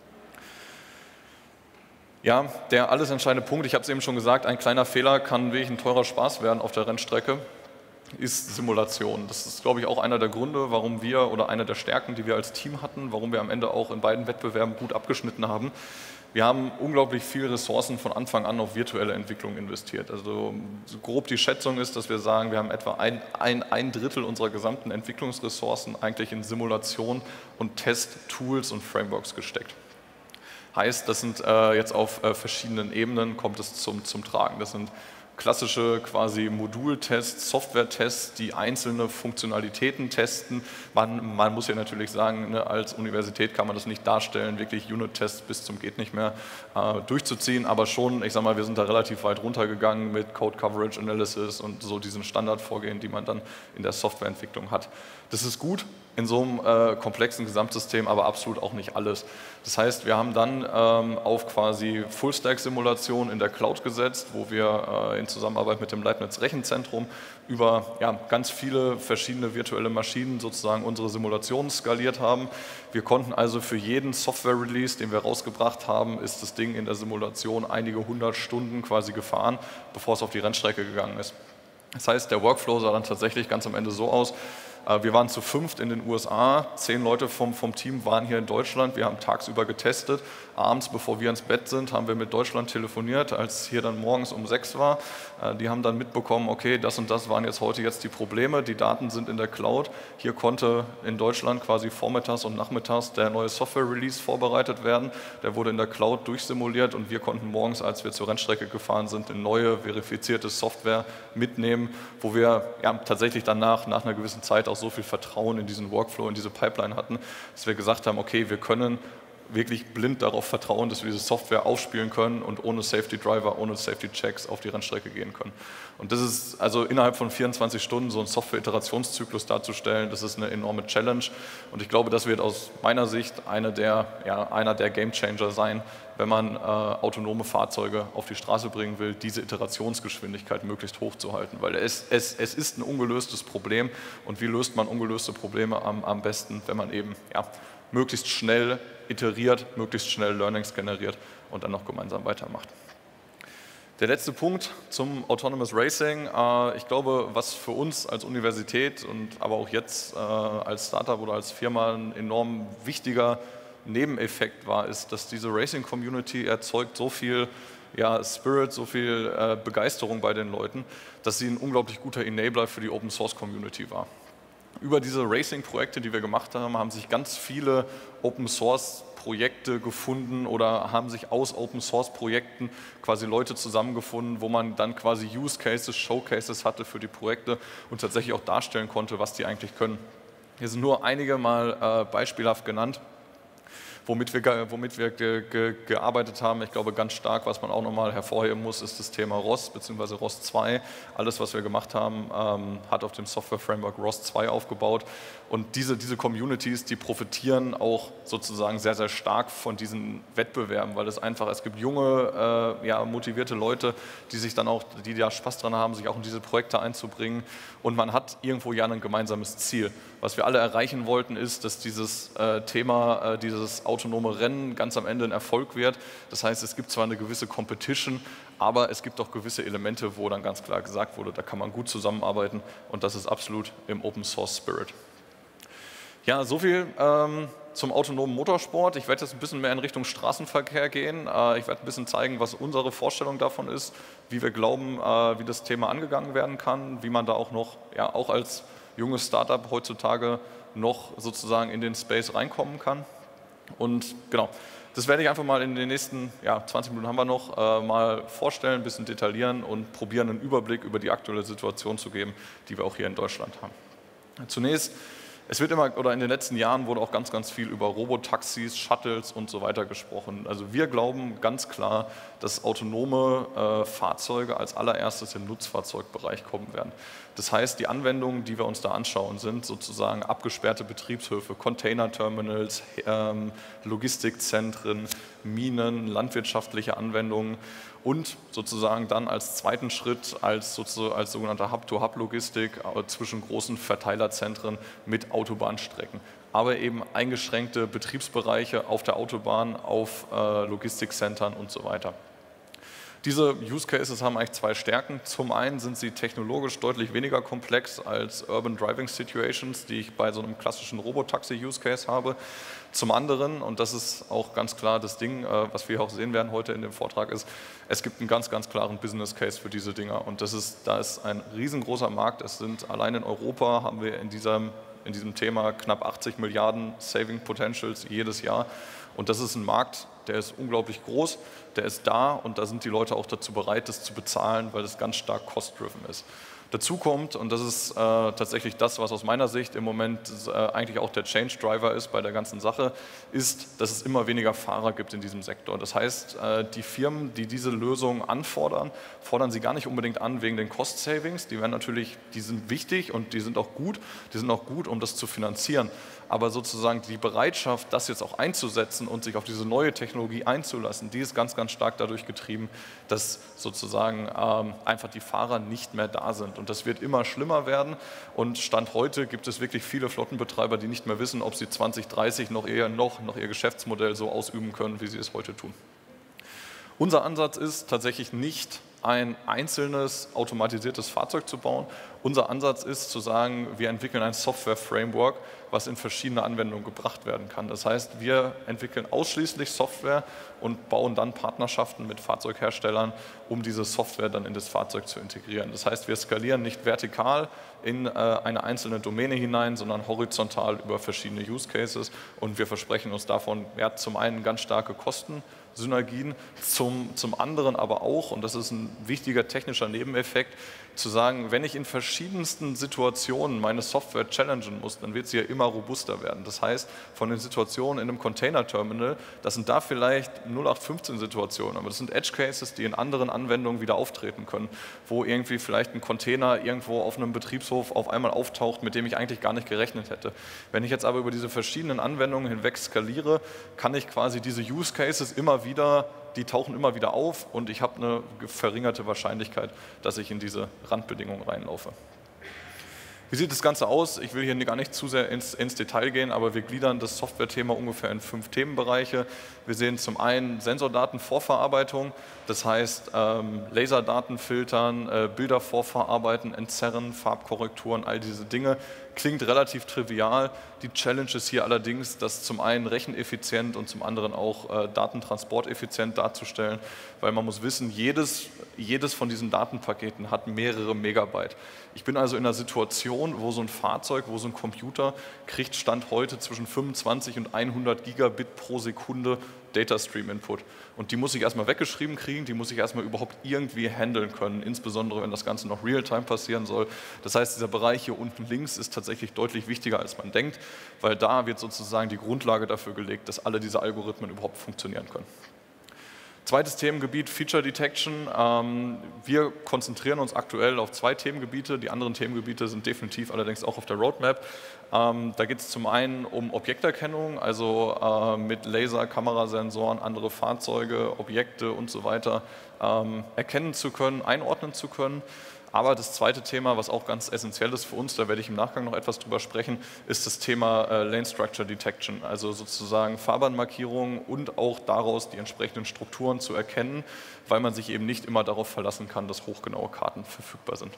Ja, der alles entscheidende Punkt, ich habe es eben schon gesagt, ein kleiner Fehler kann wirklich ein teurer Spaß werden auf der Rennstrecke, ist Simulation. Das ist, glaube ich, auch einer der Gründe, warum wir, oder eine der Stärken, die wir als Team hatten, warum wir am Ende auch in beiden Wettbewerben gut abgeschnitten haben. Wir haben unglaublich viele Ressourcen von Anfang an auf virtuelle Entwicklung investiert. Also so grob die Schätzung ist, dass wir sagen, wir haben etwa ein, ein, ein Drittel unserer gesamten Entwicklungsressourcen eigentlich in Simulation und Test-Tools und Frameworks gesteckt. Heißt, das sind äh, jetzt auf äh, verschiedenen Ebenen kommt es zum, zum Tragen. Das sind klassische quasi Modultests, Software-Tests, die einzelne Funktionalitäten testen. Man, man muss ja natürlich sagen, ne, als Universität kann man das nicht darstellen, wirklich Unit-Tests bis zum geht nicht mehr äh, durchzuziehen, aber schon, ich sag mal, wir sind da relativ weit runtergegangen mit Code Coverage Analysis und so diesen Standardvorgehen, die man dann in der Softwareentwicklung hat. Das ist gut, in so einem äh, komplexen Gesamtsystem aber absolut auch nicht alles. Das heißt, wir haben dann ähm, auf quasi Full-Stack-Simulation in der Cloud gesetzt, wo wir äh, in Zusammenarbeit mit dem Leibniz Rechenzentrum über ja, ganz viele verschiedene virtuelle Maschinen sozusagen unsere Simulationen skaliert haben. Wir konnten also für jeden Software-Release, den wir rausgebracht haben, ist das Ding in der Simulation einige hundert Stunden quasi gefahren, bevor es auf die Rennstrecke gegangen ist. Das heißt, der Workflow sah dann tatsächlich ganz am Ende so aus: Wir waren zu fünft in den U S A, zehn Leute vom, vom Team waren hier in Deutschland, wir haben tagsüber getestet. Abends, bevor wir ins Bett sind, haben wir mit Deutschland telefoniert, als hier dann morgens um sechs war. Die haben dann mitbekommen, okay, das und das waren jetzt heute jetzt die Probleme, die Daten sind in der Cloud. Hier konnte in Deutschland quasi vormittags und nachmittags der neue Software-Release vorbereitet werden. Der wurde in der Cloud durchsimuliert und wir konnten morgens, als wir zur Rennstrecke gefahren sind, eine neue verifizierte Software mitnehmen, wo wir ja, tatsächlich danach, nach einer gewissen Zeit, auch so viel Vertrauen in diesen Workflow, in diese Pipeline hatten, dass wir gesagt haben, okay, wir können wirklich blind darauf vertrauen, dass wir diese Software aufspielen können und ohne Safety Driver, ohne Safety Checks auf die Rennstrecke gehen können. Und das ist also innerhalb von vierundzwanzig Stunden so einen Software-Iterationszyklus darzustellen, das ist eine enorme Challenge. Und ich glaube, das wird aus meiner Sicht eine der, ja, einer der Gamechanger sein, wenn man äh, autonome Fahrzeuge auf die Straße bringen will, diese Iterationsgeschwindigkeit möglichst hoch zu halten. Weil es, es, es ist ein ungelöstes Problem. Und wie löst man ungelöste Probleme am, am besten, wenn man eben ja, möglichst schnell iteriert, möglichst schnell Learnings generiert und dann noch gemeinsam weitermacht. Der letzte Punkt zum Autonomous Racing. Ich glaube, was für uns als Universität und aber auch jetzt als Startup oder als Firma ein enorm wichtiger Nebeneffekt war, ist, dass diese Racing-Community erzeugt so viel ja, Spirit, so viel Begeisterung bei den Leuten, dass sie ein unglaublich guter Enabler für die Open-Source-Community war. Über diese Racing-Projekte, die wir gemacht haben, haben sich ganz viele Open-Source-Projekte gefunden oder haben sich aus Open-Source-Projekten quasi Leute zusammengefunden, wo man dann quasi Use-Cases, Showcases hatte für die Projekte und tatsächlich auch darstellen konnte, was die eigentlich können. Hier sind nur einige mal äh, beispielhaft genannt, womit wir, womit wir ge, ge, gearbeitet haben. Ich glaube, ganz stark, was man auch nochmal hervorheben muss, ist das Thema R O S bzw. R O S zwei. Alles, was wir gemacht haben, ähm, hat auf dem Software-Framework R O S zwei aufgebaut. Und diese, diese Communities, die profitieren auch sozusagen sehr, sehr stark von diesen Wettbewerben, weil es einfach, es gibt junge, äh, ja, motivierte Leute, die sich dann auch, die da Spaß dran haben, sich auch in diese Projekte einzubringen. Und man hat irgendwo ja ein gemeinsames Ziel. Was wir alle erreichen wollten, ist, dass dieses äh, Thema, äh, dieses autonome Rennen ganz am Ende ein Erfolg wird. Das heißt, es gibt zwar eine gewisse Competition, aber es gibt auch gewisse Elemente, wo dann ganz klar gesagt wurde, da kann man gut zusammenarbeiten und das ist absolut im Open Source Spirit. Ja, so viel ähm, zum autonomen Motorsport. Ich werde jetzt ein bisschen mehr in Richtung Straßenverkehr gehen. Äh, ich werde ein bisschen zeigen, was unsere Vorstellung davon ist, wie wir glauben, äh, wie das Thema angegangen werden kann, wie man da auch noch, ja, auch als junges Startup heutzutage noch sozusagen in den Space reinkommen kann. Und genau, das werde ich einfach mal in den nächsten ja, zwanzig Minuten haben wir noch äh, mal vorstellen, ein bisschen detaillieren und probieren, einen Überblick über die aktuelle Situation zu geben, die wir auch hier in Deutschland haben. Zunächst, es wird immer, oder in den letzten Jahren wurde auch ganz, ganz viel über Robotaxis, Shuttles und so weiter gesprochen. Also wir glauben ganz klar, dass autonome äh, Fahrzeuge als allererstes im Nutzfahrzeugbereich kommen werden. Das heißt, die Anwendungen, die wir uns da anschauen, sind sozusagen abgesperrte Betriebshöfe, Containerterminals, ähm, Logistikzentren, Minen, landwirtschaftliche Anwendungen und sozusagen dann als zweiten Schritt als, als sogenannte Hub-to-Hub-Logistik zwischen großen Verteilerzentren mit Autobahnstrecken. Aber eben eingeschränkte Betriebsbereiche auf der Autobahn, auf äh, Logistikzentren und so weiter. Diese Use Cases haben eigentlich zwei Stärken. Zum einen sind sie technologisch deutlich weniger komplex als Urban Driving Situations, die ich bei so einem klassischen Robotaxi-Use Case habe. Zum anderen, und das ist auch ganz klar das Ding, was wir auch sehen werden heute in dem Vortrag, ist, es gibt einen ganz, ganz klaren Business Case für diese Dinger. Und das ist, da ist ein riesengroßer Markt. Es sind allein in Europa haben wir in diesem, in diesem Thema knapp achtzig Milliarden Saving Potentials jedes Jahr. Und das ist ein Markt, der ist unglaublich groß, der ist da und da sind die Leute auch dazu bereit, das zu bezahlen, weil es ganz stark cost-driven ist. Dazu kommt, und das ist äh, tatsächlich das, was aus meiner Sicht im Moment äh, eigentlich auch der Change Driver ist bei der ganzen Sache, ist, dass es immer weniger Fahrer gibt in diesem Sektor. Das heißt, äh, die Firmen, die diese Lösung anfordern, fordern sie gar nicht unbedingt an wegen den Cost Savings. Die werden natürlich, die sind wichtig und die sind auch gut, die sind auch gut, um das zu finanzieren. Aber sozusagen die Bereitschaft, das jetzt auch einzusetzen und sich auf diese neue Technologie einzulassen, die ist ganz, ganz stark dadurch getrieben, dass sozusagen ähm, einfach die Fahrer nicht mehr da sind. Und das wird immer schlimmer werden. Und Stand heute gibt es wirklich viele Flottenbetreiber, die nicht mehr wissen, ob sie zwanzig dreißig noch eher noch, noch ihr Geschäftsmodell so ausüben können, wie sie es heute tun. Unser Ansatz ist tatsächlich nicht, ein einzelnes automatisiertes Fahrzeug zu bauen. Unser Ansatz ist zu sagen, wir entwickeln ein Software-Framework, was in verschiedene Anwendungen gebracht werden kann. Das heißt, wir entwickeln ausschließlich Software und bauen dann Partnerschaften mit Fahrzeugherstellern, um diese Software dann in das Fahrzeug zu integrieren. Das heißt, wir skalieren nicht vertikal in äh, eine einzelne Domäne hinein, sondern horizontal über verschiedene Use Cases, und wir versprechen uns davon ja, zum einen ganz starke Kostensynergien, zum, zum anderen aber auch, und das ist ein wichtiger technischer Nebeneffekt, zu sagen, wenn ich in verschiedensten Situationen meine Software challengen muss, dann wird sie ja immer robuster werden. Das heißt, von den Situationen in einem Container-Terminal, das sind da vielleicht null acht fünfzehn Situationen, aber das sind Edge-Cases, die in anderen Anwendungen wieder auftreten können, wo irgendwie vielleicht ein Container irgendwo auf einem Betriebshof auf einmal auftaucht, mit dem ich eigentlich gar nicht gerechnet hätte. Wenn ich jetzt aber über diese verschiedenen Anwendungen hinweg skaliere, kann ich quasi diese Use-Cases immer wieder, die tauchen immer wieder auf, und ich habe eine verringerte Wahrscheinlichkeit, dass ich in diese Randbedingungen reinlaufe. Wie sieht das Ganze aus? Ich will hier gar nicht zu sehr ins, ins Detail gehen, aber wir gliedern das Software-Thema ungefähr in fünf Themenbereiche. Wir sehen zum einen Sensordatenvorverarbeitung, das heißt ähm, Laserdaten filtern, äh, Bilder vorverarbeiten, entzerren, Farbkorrekturen, all diese Dinge. Klingt relativ trivial. Die Challenge ist hier allerdings, das zum einen recheneffizient und zum anderen auch äh, datentransporteffizient darzustellen, weil man muss wissen, jedes, jedes von diesen Datenpaketen hat mehrere Megabyte. Ich bin also in einer Situation, wo so ein Fahrzeug, wo so ein Computer kriegt Stand heute zwischen fünfundzwanzig und hundert Gigabit pro Sekunde Data Stream Input. Und die muss ich erstmal weggeschrieben kriegen, die muss ich erstmal überhaupt irgendwie handeln können, insbesondere wenn das Ganze noch real-time passieren soll. Das heißt, dieser Bereich hier unten links ist tatsächlich deutlich wichtiger, als man denkt, weil da wird sozusagen die Grundlage dafür gelegt, dass alle diese Algorithmen überhaupt funktionieren können. Zweites Themengebiet, Feature Detection. Wir konzentrieren uns aktuell auf zwei Themengebiete. Die anderen Themengebiete sind definitiv allerdings auch auf der Roadmap. Da geht es zum einen um Objekterkennung, also mit Laser, Kamerasensoren, andere Fahrzeuge, Objekte und so weiter erkennen zu können, einordnen zu können. Aber das zweite Thema, was auch ganz essentiell ist für uns, da werde ich im Nachgang noch etwas drüber sprechen, ist das Thema äh, Lane Structure Detection, also sozusagen Fahrbahnmarkierungen und auch daraus die entsprechenden Strukturen zu erkennen, weil man sich eben nicht immer darauf verlassen kann, dass hochgenaue Karten verfügbar sind.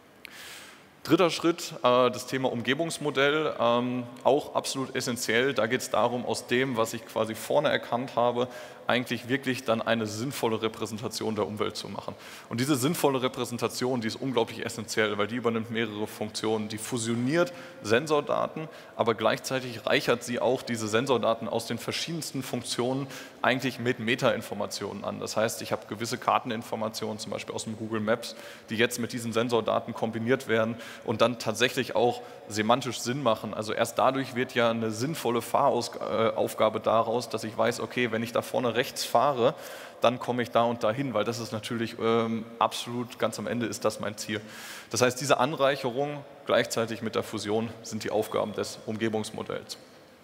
Dritter Schritt, äh, das Thema Umgebungsmodell, ähm, auch absolut essentiell. Da geht es darum, aus dem, was ich quasi vorne erkannt habe, eigentlich wirklich dann eine sinnvolle Repräsentation der Umwelt zu machen. Und diese sinnvolle Repräsentation, die ist unglaublich essentiell, weil die übernimmt mehrere Funktionen. Die fusioniert Sensordaten, aber gleichzeitig reichert sie auch diese Sensordaten aus den verschiedensten Funktionen eigentlich mit Metainformationen an. Das heißt, ich habe gewisse Karteninformationen, zum Beispiel aus dem Google Maps, die jetzt mit diesen Sensordaten kombiniert werden und dann tatsächlich auch semantisch Sinn machen. Also erst dadurch wird ja eine sinnvolle Fahraufgabe daraus, dass ich weiß, okay, wenn ich da vorne rechts fahre, dann komme ich da und dahin, weil das ist natürlich ähm, absolut, ganz am Ende ist das mein Ziel. Das heißt, diese Anreicherung gleichzeitig mit der Fusion sind die Aufgaben des Umgebungsmodells.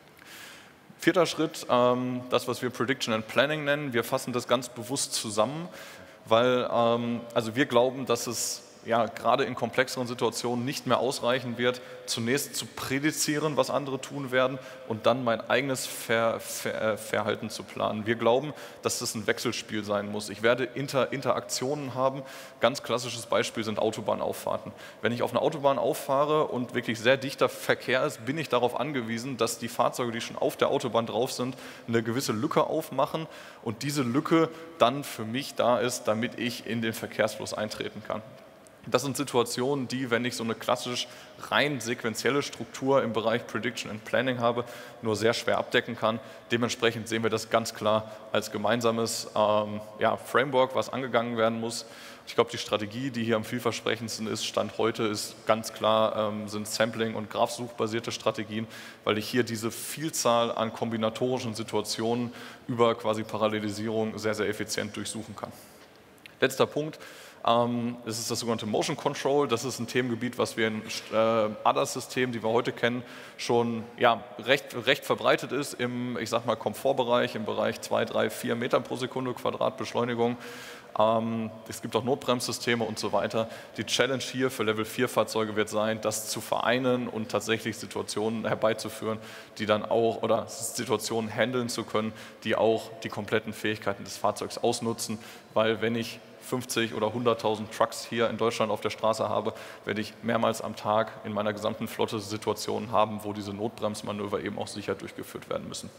Vierter Schritt, ähm, das, was wir Prediction and Planning nennen. Wir fassen das ganz bewusst zusammen, weil ähm, also wir glauben, dass es ja, gerade in komplexeren Situationen nicht mehr ausreichen wird, zunächst zu prädizieren, was andere tun werden und dann mein eigenes Ver, Ver, Verhalten zu planen. Wir glauben, dass das ein Wechselspiel sein muss. Ich werde Inter, Interaktionen haben. Ganz klassisches Beispiel sind Autobahnauffahrten. Wenn ich auf eine Autobahn auffahre und wirklich sehr dichter Verkehr ist, bin ich darauf angewiesen, dass die Fahrzeuge, die schon auf der Autobahn drauf sind, eine gewisse Lücke aufmachen und diese Lücke dann für mich da ist, damit ich in den Verkehrsfluss eintreten kann. Das sind Situationen, die, wenn ich so eine klassisch rein sequentielle Struktur im Bereich Prediction and Planning habe, nur sehr schwer abdecken kann. Dementsprechend sehen wir das ganz klar als gemeinsames ähm, ja, Framework, was angegangen werden muss. Ich glaube, die Strategie, die hier am vielversprechendsten ist, Stand heute, ist ganz klar, ähm, sind Sampling- und Graphsuchbasierte Strategien, weil ich hier diese Vielzahl an kombinatorischen Situationen über quasi Parallelisierung sehr, sehr effizient durchsuchen kann. Letzter Punkt. Ähm, das ist das sogenannte Motion Control. Das ist ein Themengebiet, was wir in äh, A D A S-Systemen, die wir heute kennen, schon ja, recht, recht verbreitet ist im, ich sag mal, Komfortbereich, im Bereich zwei, drei, vier Meter pro Sekunde Quadratbeschleunigung. Ähm, es gibt auch Notbremssysteme und so weiter. Die Challenge hier für Level vier Fahrzeuge wird sein, das zu vereinen und tatsächlich Situationen herbeizuführen, die dann auch, oder Situationen handeln zu können, die auch die kompletten Fähigkeiten des Fahrzeugs ausnutzen, weil wenn ich fünfzig oder hunderttausend Trucks hier in Deutschland auf der Straße habe, werde ich mehrmals am Tag in meiner gesamten Flotte Situationen haben, wo diese Notbremsmanöver eben auch sicher durchgeführt werden müssen.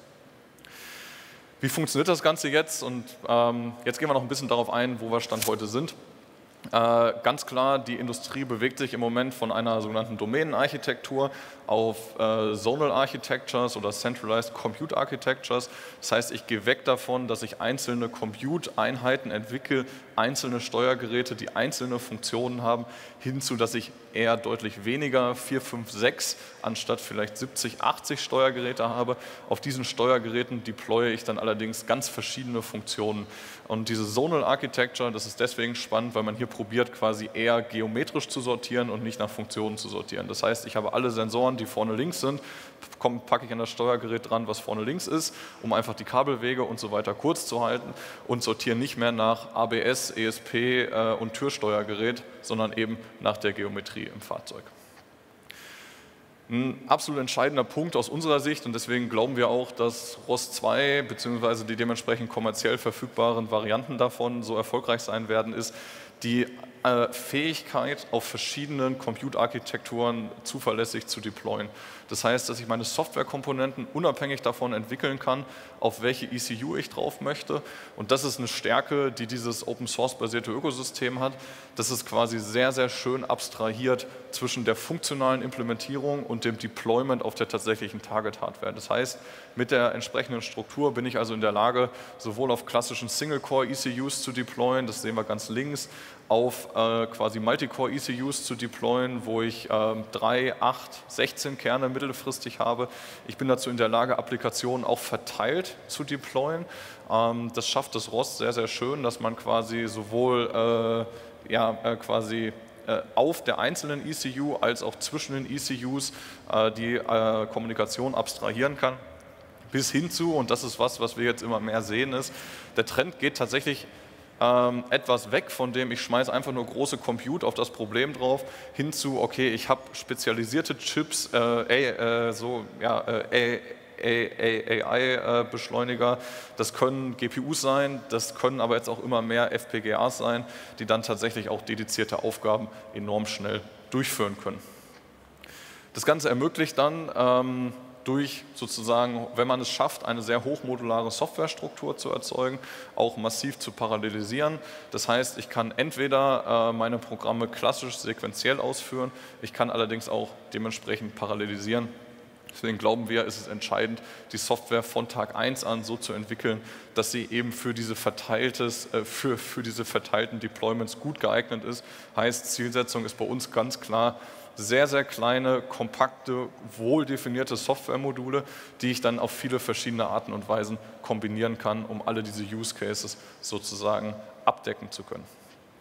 Wie funktioniert das Ganze jetzt? Und ähm, jetzt gehen wir noch ein bisschen darauf ein, wo wir Stand heute sind. Äh, ganz klar, die Industrie bewegt sich im Moment von einer sogenannten Domänenarchitektur auf äh, Zonal Architectures oder Centralized Compute Architectures. Das heißt, ich gehe weg davon, dass ich einzelne Compute-Einheiten entwickle, einzelne Steuergeräte, die einzelne Funktionen haben, hinzu, dass ich eher deutlich weniger, vier, fünf, sechs, anstatt vielleicht siebzig, achtzig Steuergeräte habe. Auf diesen Steuergeräten deploye ich dann allerdings ganz verschiedene Funktionen. Und diese Zonal Architecture, das ist deswegen spannend, weil man hier probiert, quasi eher geometrisch zu sortieren und nicht nach Funktionen zu sortieren. Das heißt, ich habe alle Sensoren, die vorne links sind, packe ich an das Steuergerät dran, was vorne links ist, um einfach die Kabelwege und so weiter kurz zu halten und sortiere nicht mehr nach A B S, E S P äh, und Türsteuergerät, sondern eben nach der Geometrie im Fahrzeug. Ein absolut entscheidender Punkt aus unserer Sicht, und deswegen glauben wir auch, dass R O S zwei bzw. die dementsprechend kommerziell verfügbaren Varianten davon so erfolgreich sein werden, ist die äh, Fähigkeit, auf verschiedenen Compute-Architekturen zuverlässig zu deployen. Das heißt, dass ich meine Softwarekomponenten unabhängig davon entwickeln kann, auf welche E C U ich drauf möchte. Und das ist eine Stärke, die dieses Open-Source-basierte Ökosystem hat. Das ist quasi sehr, sehr schön abstrahiert zwischen der funktionalen Implementierung und dem Deployment auf der tatsächlichen Target-Hardware. Das heißt, mit der entsprechenden Struktur bin ich also in der Lage, sowohl auf klassischen Single-Core-E C Us zu deployen, das sehen wir ganz links, auf äh, quasi Multicore-E C Us zu deployen, wo ich äh, drei, acht, sechzehn Kerne mittelfristig habe. Ich bin dazu in der Lage, Applikationen auch verteilt zu deployen. Ähm, das schafft das R O S sehr, sehr schön, dass man quasi sowohl äh, ja, äh, quasi äh, auf der einzelnen E C U als auch zwischen den E C Us äh, die äh, Kommunikation abstrahieren kann. Bis hin zu, und das ist was, was wir jetzt immer mehr sehen, ist, der Trend geht tatsächlich Ähm, etwas weg, von dem ich schmeiße einfach nur große Compute auf das Problem drauf, hin zu, okay, ich habe spezialisierte Chips, äh, äh, so, ja, äh, A I-Beschleuniger, das können G P Us sein, das können aber jetzt auch immer mehr F P G As sein, die dann tatsächlich auch dedizierte Aufgaben enorm schnell durchführen können. Das Ganze ermöglicht dann, ähm, durch sozusagen, wenn man es schafft, eine sehr hochmodulare Softwarestruktur zu erzeugen, auch massiv zu parallelisieren. Das heißt, ich kann entweder äh, meine Programme klassisch sequenziell ausführen, ich kann allerdings auch dementsprechend parallelisieren. Deswegen glauben wir, ist es entscheidend, die Software von Tag eins an so zu entwickeln, dass sie eben für diese, verteiltes, äh, für, für diese verteilten Deployments gut geeignet ist. Heißt, Zielsetzung ist bei uns ganz klar, sehr, sehr kleine, kompakte, wohl definierte Softwaremodule, die ich dann auf viele verschiedene Arten und Weisen kombinieren kann, um alle diese Use Cases sozusagen abdecken zu können.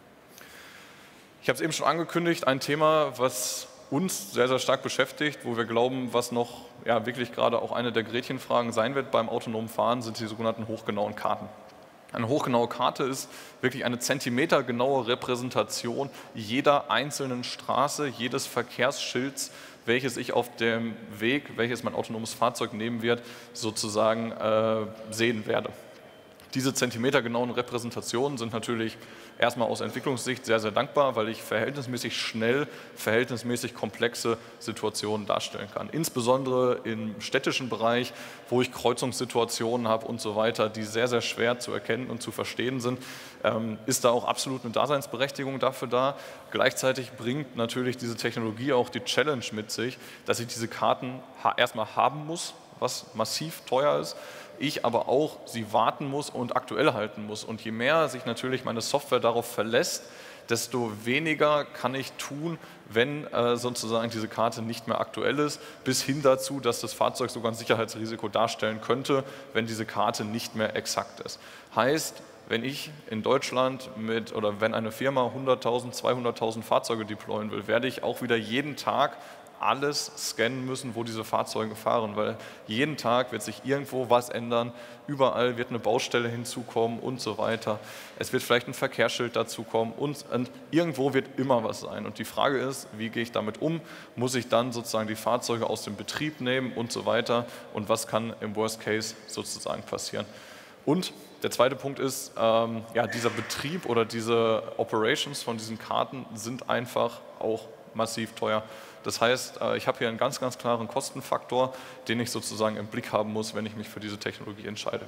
Ich habe es eben schon angekündigt, ein Thema, was uns sehr, sehr stark beschäftigt, wo wir glauben, was noch ja, wirklich gerade auch eine der Gretchenfragen sein wird beim autonomen Fahren, sind die sogenannten hochgenauen Karten. Eine hochgenaue Karte ist wirklich eine zentimetergenaue Repräsentation jeder einzelnen Straße, jedes Verkehrsschilds, welches ich auf dem Weg, welches mein autonomes Fahrzeug nehmen wird, sozusagen äh, sehen werde. Diese zentimetergenauen Repräsentationen sind natürlich erstmal aus Entwicklungssicht sehr, sehr dankbar, weil ich verhältnismäßig schnell, verhältnismäßig komplexe Situationen darstellen kann. Insbesondere im städtischen Bereich, wo ich Kreuzungssituationen habe und so weiter, die sehr, sehr schwer zu erkennen und zu verstehen sind, ähm, ist da auch absolut eine Daseinsberechtigung dafür da. Gleichzeitig bringt natürlich diese Technologie auch die Challenge mit sich, dass ich diese Karten ha- erstmal haben muss, was massiv teuer ist, ich aber auch sie warten muss und aktuell halten muss. Und je mehr sich natürlich meine Software darauf verlässt, desto weniger kann ich tun, wenn äh, sozusagen diese Karte nicht mehr aktuell ist, bis hin dazu, dass das Fahrzeug sogar ein Sicherheitsrisiko darstellen könnte, wenn diese Karte nicht mehr exakt ist. Heißt, wenn ich in Deutschland mit, oder wenn eine Firma hunderttausend, zweihunderttausend Fahrzeuge deployen will, werde ich auch wieder jeden Tag alles scannen müssen, wo diese Fahrzeuge fahren, weil jeden Tag wird sich irgendwo was ändern, überall wird eine Baustelle hinzukommen und so weiter. Es wird vielleicht ein Verkehrsschild dazukommen und, und irgendwo wird immer was sein. Und die Frage ist, wie gehe ich damit um? Muss ich dann sozusagen die Fahrzeuge aus dem Betrieb nehmen und so weiter? Und was kann im Worst Case sozusagen passieren? Und der zweite Punkt ist, ähm, ja, dieser Betrieb oder diese Operations von diesen Karten sind einfach auch massiv teuer. Das heißt, ich habe hier einen ganz, ganz klaren Kostenfaktor, den ich sozusagen im Blick haben muss, wenn ich mich für diese Technologie entscheide.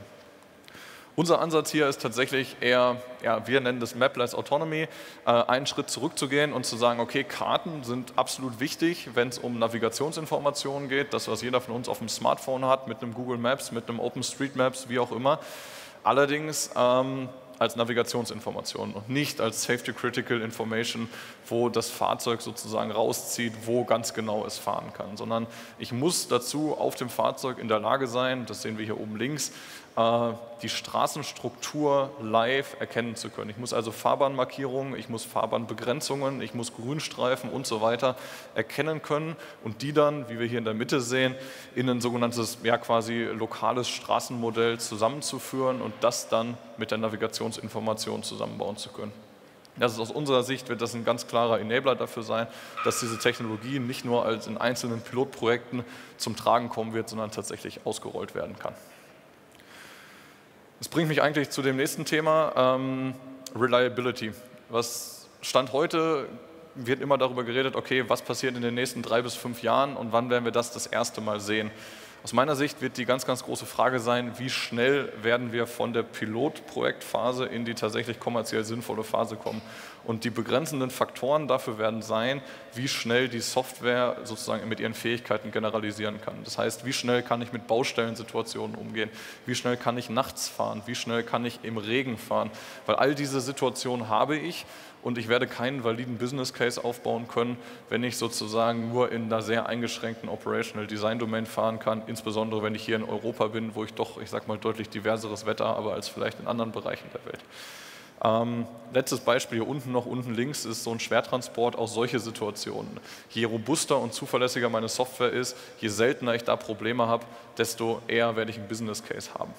Unser Ansatz hier ist tatsächlich eher, ja, wir nennen das Mapless Autonomy, einen Schritt zurückzugehen und zu sagen, okay, Karten sind absolut wichtig, wenn es um Navigationsinformationen geht, das, was jeder von uns auf dem Smartphone hat, mit einem Google Maps, mit einem OpenStreetMaps, wie auch immer. Allerdings ähm, als Navigationsinformation und nicht als Safety Critical Information, wo das Fahrzeug sozusagen rauszieht, wo ganz genau es fahren kann, sondern ich muss dazu auf dem Fahrzeug in der Lage sein, das sehen wir hier oben links, die Straßenstruktur live erkennen zu können. Ich muss also Fahrbahnmarkierungen, ich muss Fahrbahnbegrenzungen, ich muss Grünstreifen und so weiter erkennen können und die dann, wie wir hier in der Mitte sehen, in ein sogenanntes, ja, quasi lokales Straßenmodell zusammenzuführen und das dann mit der Navigationsinformation zusammenbauen zu können. Das ist aus unserer Sicht, wird das ein ganz klarer Enabler dafür sein, dass diese Technologie nicht nur als in einzelnen Pilotprojekten zum Tragen kommen wird, sondern tatsächlich ausgerollt werden kann. Das bringt mich eigentlich zu dem nächsten Thema, ähm, Reliability. Was Stand heute wird immer darüber geredet, okay, was passiert in den nächsten drei bis fünf Jahren und wann werden wir das das erste Mal sehen. Aus meiner Sicht wird die ganz, ganz große Frage sein, wie schnell werden wir von der Pilotprojektphase in die tatsächlich kommerziell sinnvolle Phase kommen. Und die begrenzenden Faktoren dafür werden sein, wie schnell die Software sozusagen mit ihren Fähigkeiten generalisieren kann. Das heißt, wie schnell kann ich mit Baustellensituationen umgehen, wie schnell kann ich nachts fahren, wie schnell kann ich im Regen fahren. Weil all diese Situationen habe ich. Und ich werde keinen validen Business Case aufbauen können, wenn ich sozusagen nur in einer sehr eingeschränkten Operational Design Domain fahren kann, insbesondere wenn ich hier in Europa bin, wo ich doch, ich sag mal, deutlich diverseres Wetter habe als vielleicht in anderen Bereichen der Welt. Ähm, letztes Beispiel hier unten noch, unten links ist so ein Schwertransport, auch solche Situationen. Je robuster und zuverlässiger meine Software ist, je seltener ich da Probleme habe, desto eher werde ich einen Business Case haben.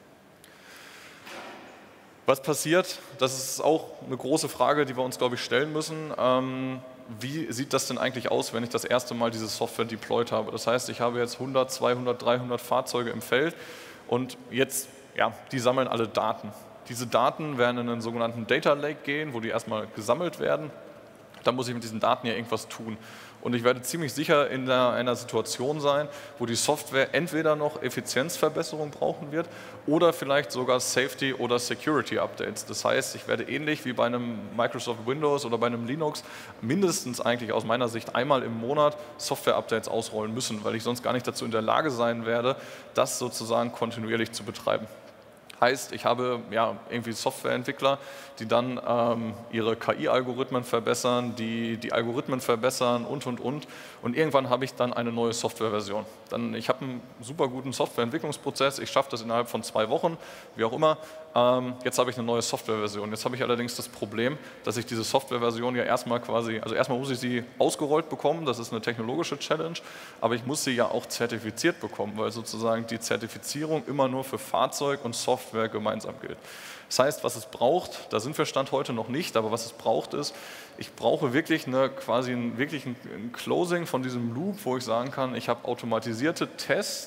Was passiert? Das ist auch eine große Frage, die wir uns, glaube ich, stellen müssen. Ähm, wie sieht das denn eigentlich aus, wenn ich das erste Mal diese Software deployed habe? Das heißt, ich habe jetzt hundert, zweihundert, dreihundert Fahrzeuge im Feld und jetzt, ja, die sammeln alle Daten. Diese Daten werden in einen sogenannten Data Lake gehen, wo die erstmal gesammelt werden. Da muss ich mit diesen Daten ja irgendwas tun. Und ich werde ziemlich sicher in einer, einer Situation sein, wo die Software entweder noch Effizienzverbesserung brauchen wird oder vielleicht sogar Safety- oder Security-Updates. Das heißt, ich werde ähnlich wie bei einem Microsoft Windows oder bei einem Linux mindestens eigentlich aus meiner Sicht einmal im Monat Software-Updates ausrollen müssen, weil ich sonst gar nicht dazu in der Lage sein werde, das sozusagen kontinuierlich zu betreiben. Heißt, ich habe ja irgendwie Softwareentwickler, die dann ähm, ihre K I-Algorithmen verbessern, die die Algorithmen verbessern und, und, und. Und irgendwann habe ich dann eine neue Softwareversion. Dann, ich habe einen super guten Softwareentwicklungsprozess, ich schaffe das innerhalb von zwei Wochen, wie auch immer. Ähm, jetzt habe ich eine neue Softwareversion. Jetzt habe ich allerdings das Problem, dass ich diese Softwareversion ja erstmal quasi, also erstmal muss ich sie ausgerollt bekommen, das ist eine technologische Challenge, aber ich muss sie ja auch zertifiziert bekommen, weil sozusagen die Zertifizierung immer nur für Fahrzeug und Software gemeinsam gilt. Das heißt, was es braucht, da sind wir Stand heute noch nicht, aber was es braucht ist, ich brauche wirklich eine, quasi ein, wirklich ein, ein Closing von diesem Loop, wo ich sagen kann, ich habe automatisierte Tests,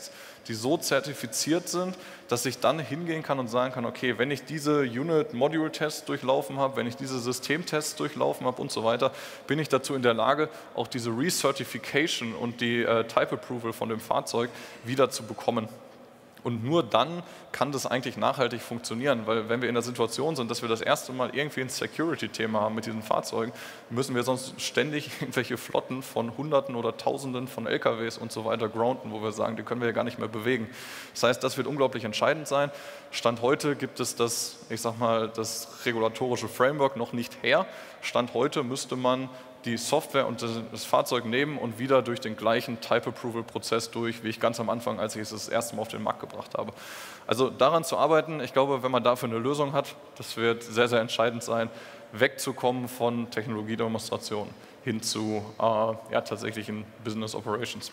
die so zertifiziert sind, dass ich dann hingehen kann und sagen kann, okay, wenn ich diese Unit-Module-Tests durchlaufen habe, wenn ich diese Systemtests durchlaufen habe und so weiter, bin ich dazu in der Lage, auch diese Recertification und die äh, Type-Approval von dem Fahrzeug wieder zu bekommen. Und nur dann kann das eigentlich nachhaltig funktionieren, weil wenn wir in der Situation sind, dass wir das erste Mal irgendwie ein Security-Thema haben mit diesen Fahrzeugen, müssen wir sonst ständig irgendwelche Flotten von Hunderten oder Tausenden von L K Ws und so weiter grounden, wo wir sagen, die können wir ja gar nicht mehr bewegen. Das heißt, das wird unglaublich entscheidend sein. Stand heute gibt es das, ich sag mal, das regulatorische Framework noch nicht her. Stand heute müsste man die Software und das Fahrzeug nehmen und wieder durch den gleichen Type-Approval-Prozess durch, wie ich ganz am Anfang, als ich es das erste Mal auf den Markt gebracht habe. Also daran zu arbeiten, ich glaube, wenn man dafür eine Lösung hat, das wird sehr, sehr entscheidend sein, wegzukommen von Technologiedemonstrationen hin zu äh, ja, tatsächlichen Business Operations.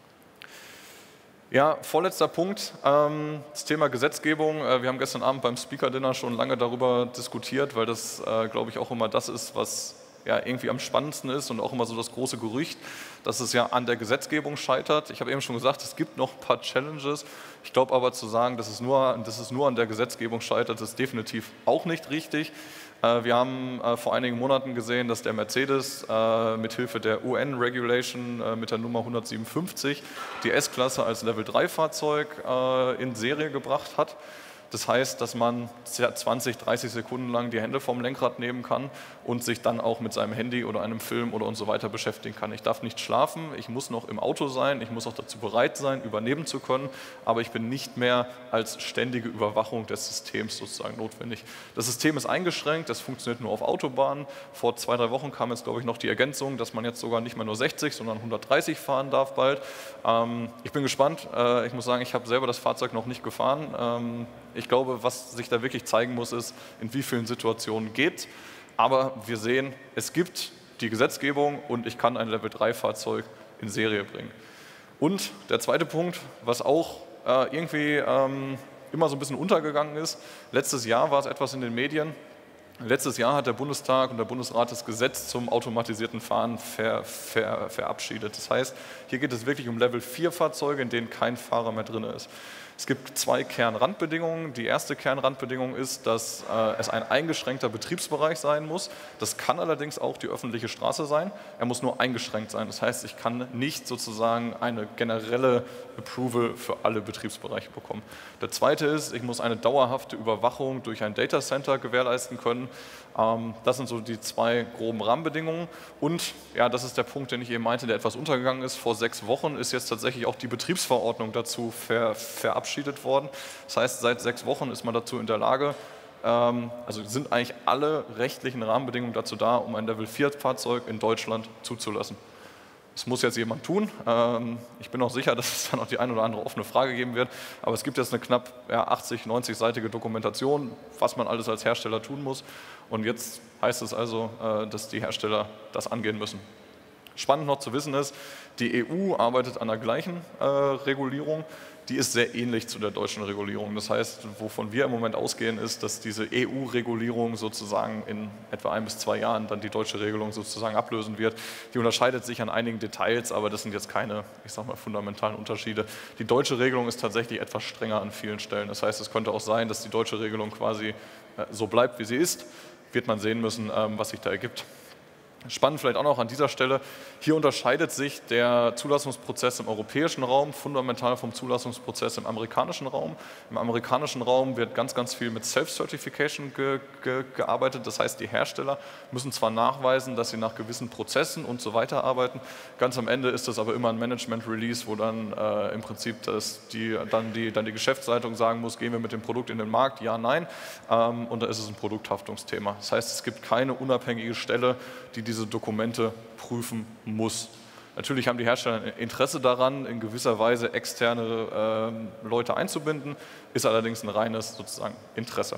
Ja, vorletzter Punkt, ähm, das Thema Gesetzgebung. Äh, wir haben gestern Abend beim Speaker-Dinner schon lange darüber diskutiert, weil das, äh, glaube ich, auch immer das ist, was ja, irgendwie am spannendsten ist und auch immer so das große Gerücht, dass es ja an der Gesetzgebung scheitert. Ich habe eben schon gesagt, es gibt noch ein paar Challenges. Ich glaube aber zu sagen, dass es, nur, dass es nur an der Gesetzgebung scheitert, ist definitiv auch nicht richtig. Äh, wir haben äh, vor einigen Monaten gesehen, dass der Mercedes äh, mithilfe der U N-Regulation äh, mit der Nummer hundertsiebenundfünfzig die S-Klasse als Level drei Fahrzeug äh, in Serie gebracht hat. Das heißt, dass man zwanzig, dreißig Sekunden lang die Hände vom Lenkrad nehmen kann und sich dann auch mit seinem Handy oder einem Film oder und so weiter beschäftigen kann. Ich darf nicht schlafen, ich muss noch im Auto sein, ich muss auch dazu bereit sein, übernehmen zu können, aber ich bin nicht mehr als ständige Überwachung des Systems sozusagen notwendig. Das System ist eingeschränkt, das funktioniert nur auf Autobahnen. Vor zwei, drei Wochen kam jetzt, glaube ich, noch die Ergänzung, dass man jetzt sogar nicht mehr nur sechzig, sondern hundertdreißig fahren darf bald. Ähm, ich bin gespannt. Äh, ich muss sagen, ich habe selber das Fahrzeug noch nicht gefahren. Ähm, Ich glaube, was sich da wirklich zeigen muss, ist, in wie vielen Situationen geht. Aber wir sehen, es gibt die Gesetzgebung und ich kann ein Level drei Fahrzeug in Serie bringen. Und der zweite Punkt, was auch äh, irgendwie ähm, immer so ein bisschen untergegangen ist, letztes Jahr war es etwas in den Medien. Letztes Jahr hat der Bundestag und der Bundesrat das Gesetz zum automatisierten Fahren ver, ver, verabschiedet. Das heißt, hier geht es wirklich um Level vier Fahrzeuge, in denen kein Fahrer mehr drin ist. Es gibt zwei Kernrandbedingungen. Die erste Kernrandbedingung ist, dass äh, es ein eingeschränkter Betriebsbereich sein muss. Das kann allerdings auch die öffentliche Straße sein. Er muss nur eingeschränkt sein. Das heißt, ich kann nicht sozusagen eine generelle Approval für alle Betriebsbereiche bekommen. Der zweite ist, ich muss eine dauerhafte Überwachung durch ein Data Center gewährleisten können. Ähm, das sind so die zwei groben Rahmenbedingungen. Und ja, das ist der Punkt, den ich eben meinte, der etwas untergegangen ist. Vor sechs Wochen ist jetzt tatsächlich auch die Betriebsverordnung dazu ver, verabschiedet worden. Das heißt, seit sechs Wochen ist man dazu in der Lage, ähm, also sind eigentlich alle rechtlichen Rahmenbedingungen dazu da, um ein Level vier Fahrzeug in Deutschland zuzulassen. Das muss jetzt jemand tun. Ähm, ich bin auch sicher, dass es dann auch die eine oder andere offene Frage geben wird, aber es gibt jetzt eine knapp ja, achtzig-, neunzig-seitige Dokumentation, was man alles als Hersteller tun muss. Und jetzt heißt es also, äh, dass die Hersteller das angehen müssen. Spannend noch zu wissen ist, die E U arbeitet an der gleichen äh, Regulierung. Die ist sehr ähnlich zu der deutschen Regulierung. Das heißt, wovon wir im Moment ausgehen, ist, dass diese E U-Regulierung sozusagen in etwa ein bis zwei Jahren dann die deutsche Regelung sozusagen ablösen wird. Die unterscheidet sich an einigen Details, aber das sind jetzt keine, ich sag mal, fundamentalen Unterschiede. Die deutsche Regelung ist tatsächlich etwas strenger an vielen Stellen. Das heißt, es könnte auch sein, dass die deutsche Regelung quasi äh, so bleibt, wie sie ist. Wird man sehen müssen, ähm, was sich da ergibt. Spannend vielleicht auch noch an dieser Stelle, hier unterscheidet sich der Zulassungsprozess im europäischen Raum fundamental vom Zulassungsprozess im amerikanischen Raum. Im amerikanischen Raum wird ganz, ganz viel mit Self-Certification ge ge gearbeitet. Das heißt, die Hersteller müssen zwar nachweisen, dass sie nach gewissen Prozessen und so weiter arbeiten. Ganz am Ende ist das aber immer ein Management-Release, wo dann äh, im Prinzip das die, dann, die, dann die Geschäftsleitung sagen muss, gehen wir mit dem Produkt in den Markt? Ja, nein. Ähm, und da ist es ein Produkthaftungsthema. Das heißt, es gibt keine unabhängige Stelle, die die diese Dokumente prüfen muss. Natürlich haben die Hersteller ein Interesse daran, in gewisser Weise externe äh, Leute einzubinden, ist allerdings ein reines sozusagen Interesse.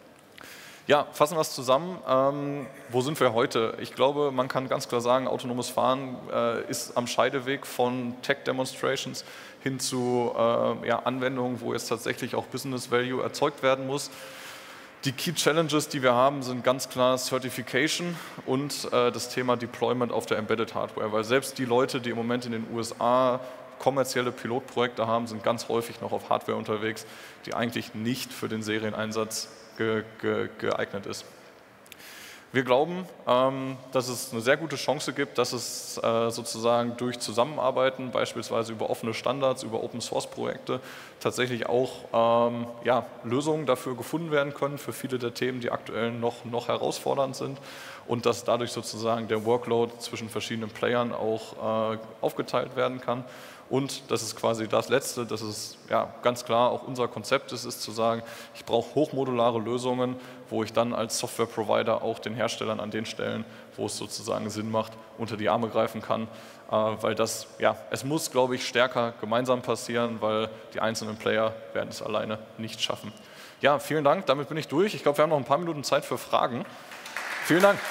Ja, fassen wir es zusammen. Ähm, wo sind wir heute? Ich glaube, man kann ganz klar sagen, autonomes Fahren äh, ist am Scheideweg von Tech-Demonstrations hin zu äh, ja, Anwendungen, wo jetzt tatsächlich auch Business Value erzeugt werden muss. Die Key Challenges, die wir haben, sind ganz klar Certification und äh, das Thema Deployment auf der Embedded Hardware, weil selbst die Leute, die im Moment in den U S A kommerzielle Pilotprojekte haben, sind ganz häufig noch auf Hardware unterwegs, die eigentlich nicht für den Serieneinsatz ge ge geeignet ist. Wir glauben, ähm, dass es eine sehr gute Chance gibt, dass es äh, sozusagen durch Zusammenarbeiten, beispielsweise über offene Standards, über Open-Source-Projekte, tatsächlich auch ähm, ja, Lösungen dafür gefunden werden können für viele der Themen, die aktuell noch, noch herausfordernd sind und dass dadurch sozusagen der Workload zwischen verschiedenen Playern auch äh, aufgeteilt werden kann. Und das ist quasi das Letzte, das ist ja, ganz klar auch unser Konzept ist, ist zu sagen, ich brauche hochmodulare Lösungen, wo ich dann als Software-Provider auch den Herstellern an den Stellen, wo es sozusagen Sinn macht, unter die Arme greifen kann. Äh, weil das, ja, es muss, glaube ich, stärker gemeinsam passieren, weil die einzelnen Player werden es alleine nicht schaffen. Ja, vielen Dank, damit bin ich durch. Ich glaube, wir haben noch ein paar Minuten Zeit für Fragen. Vielen Dank.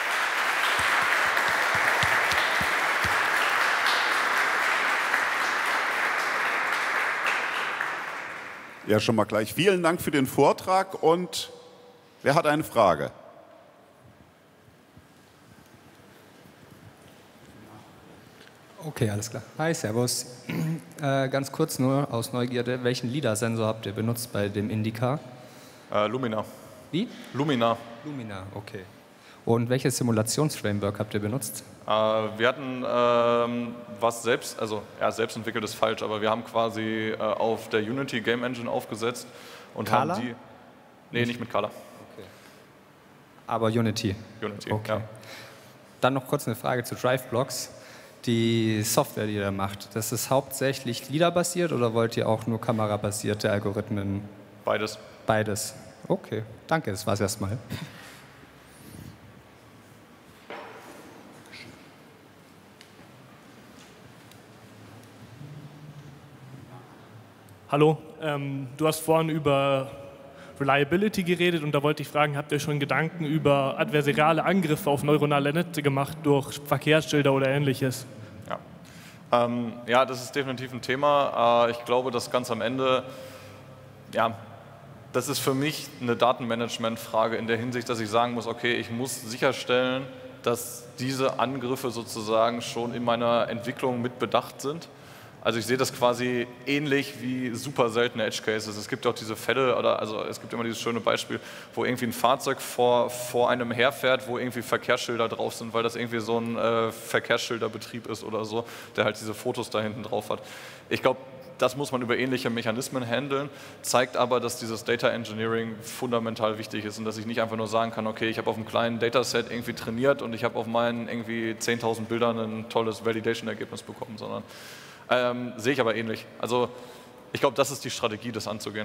Ja, schon mal gleich vielen Dank für den Vortrag und wer hat eine Frage? Okay, alles klar. Hi, servus. Äh, ganz kurz nur aus Neugierde, welchen LiDAR-Sensor habt ihr benutzt bei dem Indica? Äh, Lumina. Wie? Lumina. Lumina, okay. Und welches Simulationsframework habt ihr benutzt? Äh, wir hatten ähm, was selbst, also ja, selbst entwickelt ist falsch, aber wir haben quasi äh, auf der Unity Game Engine aufgesetzt und Kala? haben die. Nee, nicht mit Kala. Okay. Aber Unity. Unity, okay. ja. Dann noch kurz eine Frage zu DriveBlocks. Die Software, die ihr macht, das ist hauptsächlich LiDAR-basiert oder wollt ihr auch nur kamerabasierte Algorithmen? Beides. Beides. Okay, danke, das war's erstmal. Hallo, ähm, du hast vorhin über Reliability geredet und da wollte ich fragen, habt ihr schon Gedanken über adversariale Angriffe auf neuronale Netze gemacht durch Verkehrsschilder oder Ähnliches? Ja, ähm, ja das ist definitiv ein Thema. Äh, ich glaube, dass ganz am Ende, ja, das ist für mich eine Datenmanagement-Frage in der Hinsicht, dass ich sagen muss, okay, ich muss sicherstellen, dass diese Angriffe sozusagen schon in meiner Entwicklung mit bedacht sind. Also ich sehe das quasi ähnlich wie super seltene Edge Cases. Es gibt auch diese Fälle, oder also es gibt immer dieses schöne Beispiel, wo irgendwie ein Fahrzeug vor, vor einem herfährt, wo irgendwie Verkehrsschilder drauf sind, weil das irgendwie so ein äh, Verkehrsschilderbetrieb ist oder so, der halt diese Fotos da hinten drauf hat. Ich glaube, das muss man über ähnliche Mechanismen handeln, zeigt aber, dass dieses Data Engineering fundamental wichtig ist und dass ich nicht einfach nur sagen kann, okay, ich habe auf einem kleinen Dataset irgendwie trainiert und ich habe auf meinen irgendwie zehntausend Bildern ein tolles Validation-Ergebnis bekommen, sondern Ähm, sehe ich aber ähnlich. Also ich glaube, das ist die Strategie, das anzugehen.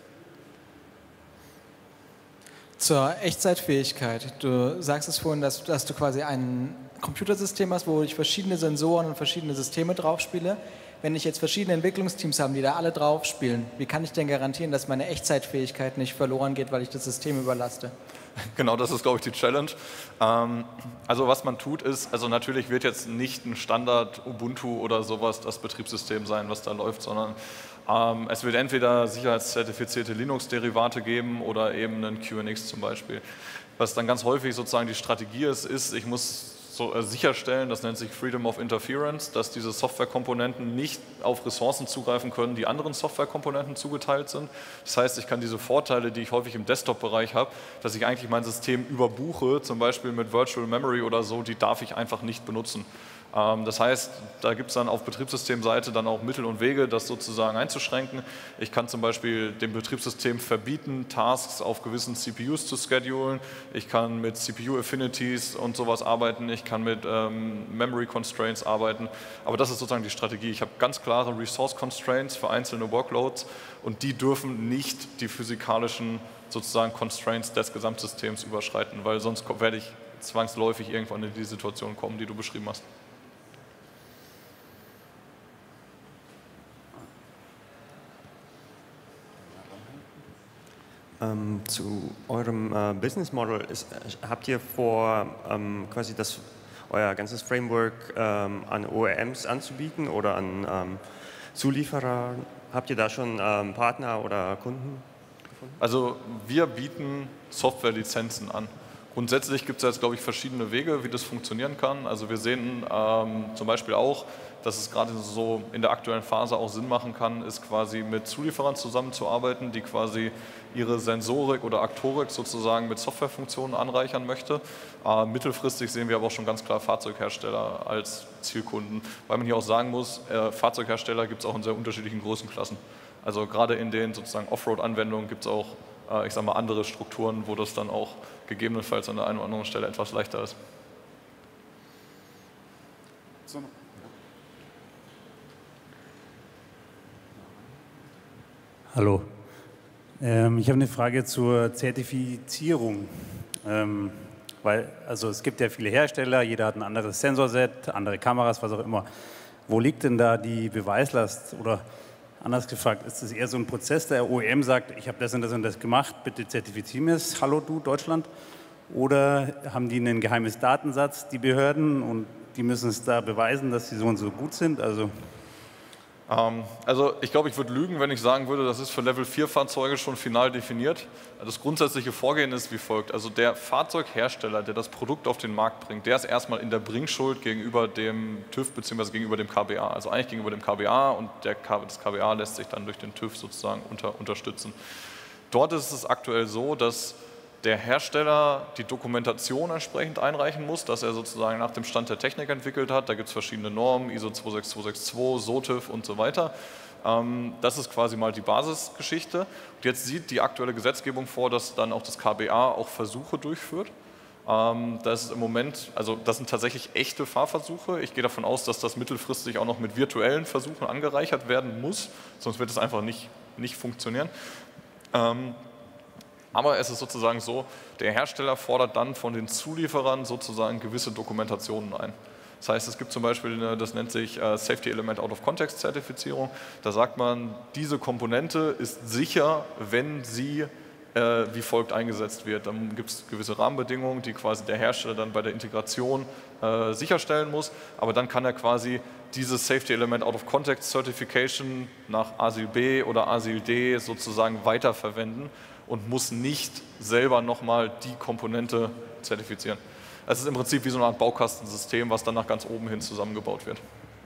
Zur Echtzeitfähigkeit. Du sagst es vorhin, dass, dass du quasi ein Computersystem hast, wo ich verschiedene Sensoren und verschiedene Systeme draufspiele. Wenn ich jetzt verschiedene Entwicklungsteams habe, die da alle draufspielen, wie kann ich denn garantieren, dass meine Echtzeitfähigkeit nicht verloren geht, weil ich das System überlaste? Genau, das ist, glaube ich, die Challenge. Ähm, also was man tut ist, also natürlich wird jetzt nicht ein Standard Ubuntu oder sowas das Betriebssystem sein, was da läuft, sondern ähm, es wird entweder sicherheitszertifizierte Linux-Derivate geben oder eben einen Q N X zum Beispiel. Was dann ganz häufig sozusagen die Strategie ist, ist, ich muss so, äh, sicherstellen, das nennt sich Freedom of Interference, dass diese Softwarekomponenten nicht auf Ressourcen zugreifen können, die anderen Softwarekomponenten zugeteilt sind. Das heißt, ich kann diese Vorteile, die ich häufig im Desktop-Bereich habe, dass ich eigentlich mein System überbuche, zum Beispiel mit Virtual Memory oder so, die darf ich einfach nicht benutzen. Ähm, das heißt, da gibt es dann auf Betriebssystemseite dann auch Mittel und Wege, das sozusagen einzuschränken. Ich kann zum Beispiel dem Betriebssystem verbieten, Tasks auf gewissen C P Us zu schedulen. Ich kann mit C P U-Affinities und sowas arbeiten. Ich kann mit ähm, Memory Constraints arbeiten. Aber das ist sozusagen die Strategie. Ich habe ganz klare Resource Constraints für einzelne Workloads und die dürfen nicht die physikalischen sozusagen Constraints des Gesamtsystems überschreiten, weil sonst werde ich zwangsläufig irgendwann in die Situation kommen, die du beschrieben hast. Ähm, zu eurem äh, Business Model, ist, habt ihr vor, ähm, quasi das, euer ganzes Framework ähm, an O E Ms anzubieten oder an ähm, Zulieferer? Habt ihr da schon ähm, Partner oder Kunden gefunden? Also wir bieten Softwarelizenzen an Grundsätzlich gibt es jetzt, glaube ich, verschiedene Wege, wie das funktionieren kann. Also wir sehen ähm, zum Beispiel auch, dass es gerade so in der aktuellen Phase auch Sinn machen kann, ist quasi mit Zulieferern zusammenzuarbeiten, die quasi ihre Sensorik oder Aktorik sozusagen mit Softwarefunktionen anreichern möchte. Äh, mittelfristig sehen wir aber auch schon ganz klar Fahrzeughersteller als Zielkunden, weil man hier auch sagen muss, äh, Fahrzeughersteller gibt es auch in sehr unterschiedlichen Größenklassen. Also gerade in den sozusagen Offroad-Anwendungen gibt es auch, äh, ich sage mal, andere Strukturen, wo das dann auch gegebenenfalls an der einen oder anderen Stelle etwas leichter ist. So. Hallo. Ähm, ich habe eine Frage zur Zertifizierung. Ähm, weil, also es gibt ja viele Hersteller, jeder hat ein anderes Sensorset, andere Kameras, was auch immer. Wo liegt denn da die Beweislast? Oder anders gefragt, ist es eher so ein Prozess, der O E M sagt, ich habe das und das und das gemacht, bitte zertifiziere mir es, hallo du Deutschland? Oder haben die ein geheimes Datensatz, die Behörden, und die müssen es da beweisen, dass sie so und so gut sind? Also Also ich glaube, ich würde lügen, wenn ich sagen würde, das ist für Level vier Fahrzeuge schon final definiert. Das grundsätzliche Vorgehen ist wie folgt. Also der Fahrzeughersteller, der das Produkt auf den Markt bringt, der ist erstmal in der Bringschuld gegenüber dem TÜV bzw. gegenüber dem K B A. Also eigentlich gegenüber dem K B A, und der K das K B A lässt sich dann durch den TÜV sozusagen unter, unterstützen. Dort ist es aktuell so, dass der Hersteller die Dokumentation entsprechend einreichen muss, dass er sozusagen nach dem Stand der Technik entwickelt hat. Da gibt es verschiedene Normen, I S O zwei sechs zwei sechs zwei, SOTIF und so weiter. Das ist quasi mal die Basisgeschichte. Und jetzt sieht die aktuelle Gesetzgebung vor, dass dann auch das K B A auch Versuche durchführt. Das ist im Moment, also das sind tatsächlich echte Fahrversuche. Ich gehe davon aus, dass das mittelfristig auch noch mit virtuellen Versuchen angereichert werden muss, sonst wird es einfach nicht, nicht funktionieren. Aber es ist sozusagen so, der Hersteller fordert dann von den Zulieferern sozusagen gewisse Dokumentationen ein. Das heißt, es gibt zum Beispiel, eine, das nennt sich Safety Element Out of Context Zertifizierung. Da sagt man, diese Komponente ist sicher, wenn sie äh, wie folgt eingesetzt wird. Dann gibt es gewisse Rahmenbedingungen, die quasi der Hersteller dann bei der Integration äh, sicherstellen muss. Aber dann kann er quasi dieses Safety Element Out of Context Certification nach A S I L B oder A S I L D sozusagen weiterverwenden und muss nicht selber nochmal die Komponente zertifizieren. Es ist im Prinzip wie so eine Art Baukastensystem, was dann nach ganz oben hin zusammengebaut wird.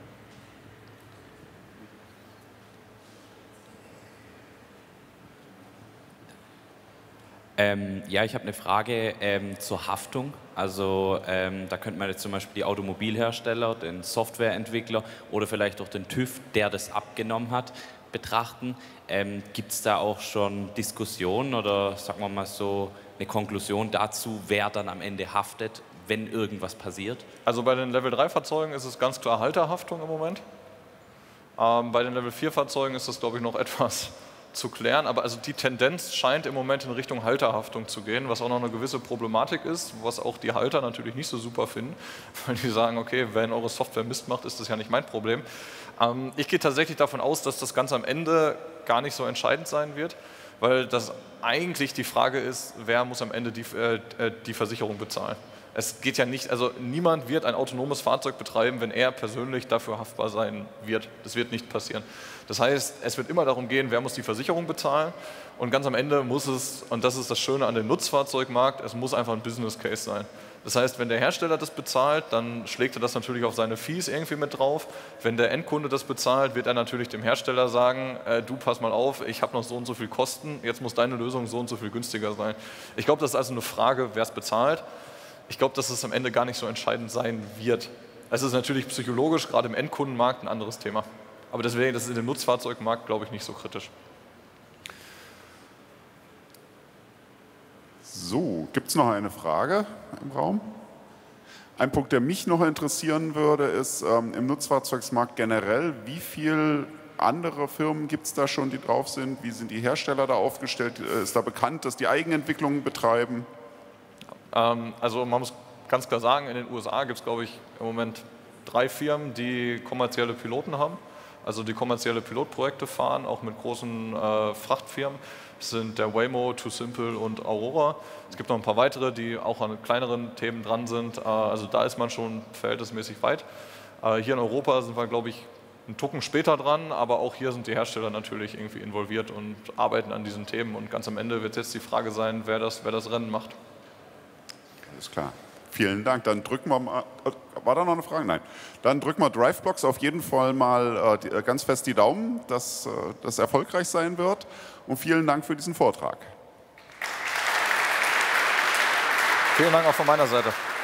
Ähm, ja, ich habe eine Frage ähm, zur Haftung. Also ähm, da könnte man jetzt zum Beispiel die Automobilhersteller, den Softwareentwickler oder vielleicht auch den TÜV, der das abgenommen hat, betrachten. Ähm, Gibt es da auch schon Diskussionen oder sagen wir mal so eine Konklusion dazu, wer dann am Ende haftet, wenn irgendwas passiert? Also bei den Level drei Fahrzeugen ist es ganz klar Halterhaftung im Moment. Ähm, bei den Level vier Fahrzeugen ist das, glaube ich, noch etwas zu klären, aber also die Tendenz scheint im Moment in Richtung Halterhaftung zu gehen, was auch noch eine gewisse Problematik ist, was auch die Halter natürlich nicht so super finden, weil die sagen, okay, wenn eure Software Mist macht, ist das ja nicht mein Problem. Ähm, ich gehe tatsächlich davon aus, dass das Ganze am Ende gar nicht so entscheidend sein wird, weil das eigentlich die Frage ist, wer muss am Ende die, äh, die Versicherung bezahlen. Es geht ja nicht, also niemand wird ein autonomes Fahrzeug betreiben, wenn er persönlich dafür haftbar sein wird. Das wird nicht passieren. Das heißt, es wird immer darum gehen, wer muss die Versicherung bezahlen, und ganz am Ende muss es, und das ist das Schöne an dem Nutzfahrzeugmarkt, es muss einfach ein Business Case sein. Das heißt, wenn der Hersteller das bezahlt, dann schlägt er das natürlich auf seine Fees irgendwie mit drauf. Wenn der Endkunde das bezahlt, wird er natürlich dem Hersteller sagen, äh, du pass mal auf, ich habe noch so und so viel Kosten, jetzt muss deine Lösung so und so viel günstiger sein. Ich glaube, das ist also eine Frage, wer es bezahlt. Ich glaube, dass es am Ende gar nicht so entscheidend sein wird. Es ist natürlich psychologisch, gerade im Endkundenmarkt, ein anderes Thema. Aber deswegen, das ist in dem Nutzfahrzeugmarkt, glaube ich, nicht so kritisch. So, gibt es noch eine Frage im Raum? Ein Punkt, der mich noch interessieren würde, ist ähm, im Nutzfahrzeugmarkt generell, wie viele andere Firmen gibt es da schon, die drauf sind? Wie sind die Hersteller da aufgestellt? Ist da bekannt, dass die Eigenentwicklungen betreiben? Ähm, also man muss ganz klar sagen, in den U S A gibt es, glaube ich, im Moment drei Firmen, die kommerzielle Piloten haben. Also die kommerzielle Pilotprojekte fahren, auch mit großen äh, Frachtfirmen. Das sind der Waymo, Too Simple und Aurora. Es gibt noch ein paar weitere, die auch an kleineren Themen dran sind. Äh, also da ist man schon verhältnismäßig weit. Äh, hier in Europa sind wir, glaube ich, einen Tucken später dran, aber auch hier sind die Hersteller natürlich irgendwie involviert und arbeiten an diesen Themen. Und ganz am Ende wird jetzt die Frage sein, wer das, wer das Rennen macht. Alles klar. Vielen Dank. Dann drücken wir mal. War da noch eine Frage? Nein. Dann drücken wir Driveblox auf jeden Fall mal äh, ganz fest die Daumen, dass äh, das erfolgreich sein wird. Und vielen Dank für diesen Vortrag. Vielen Dank auch von meiner Seite.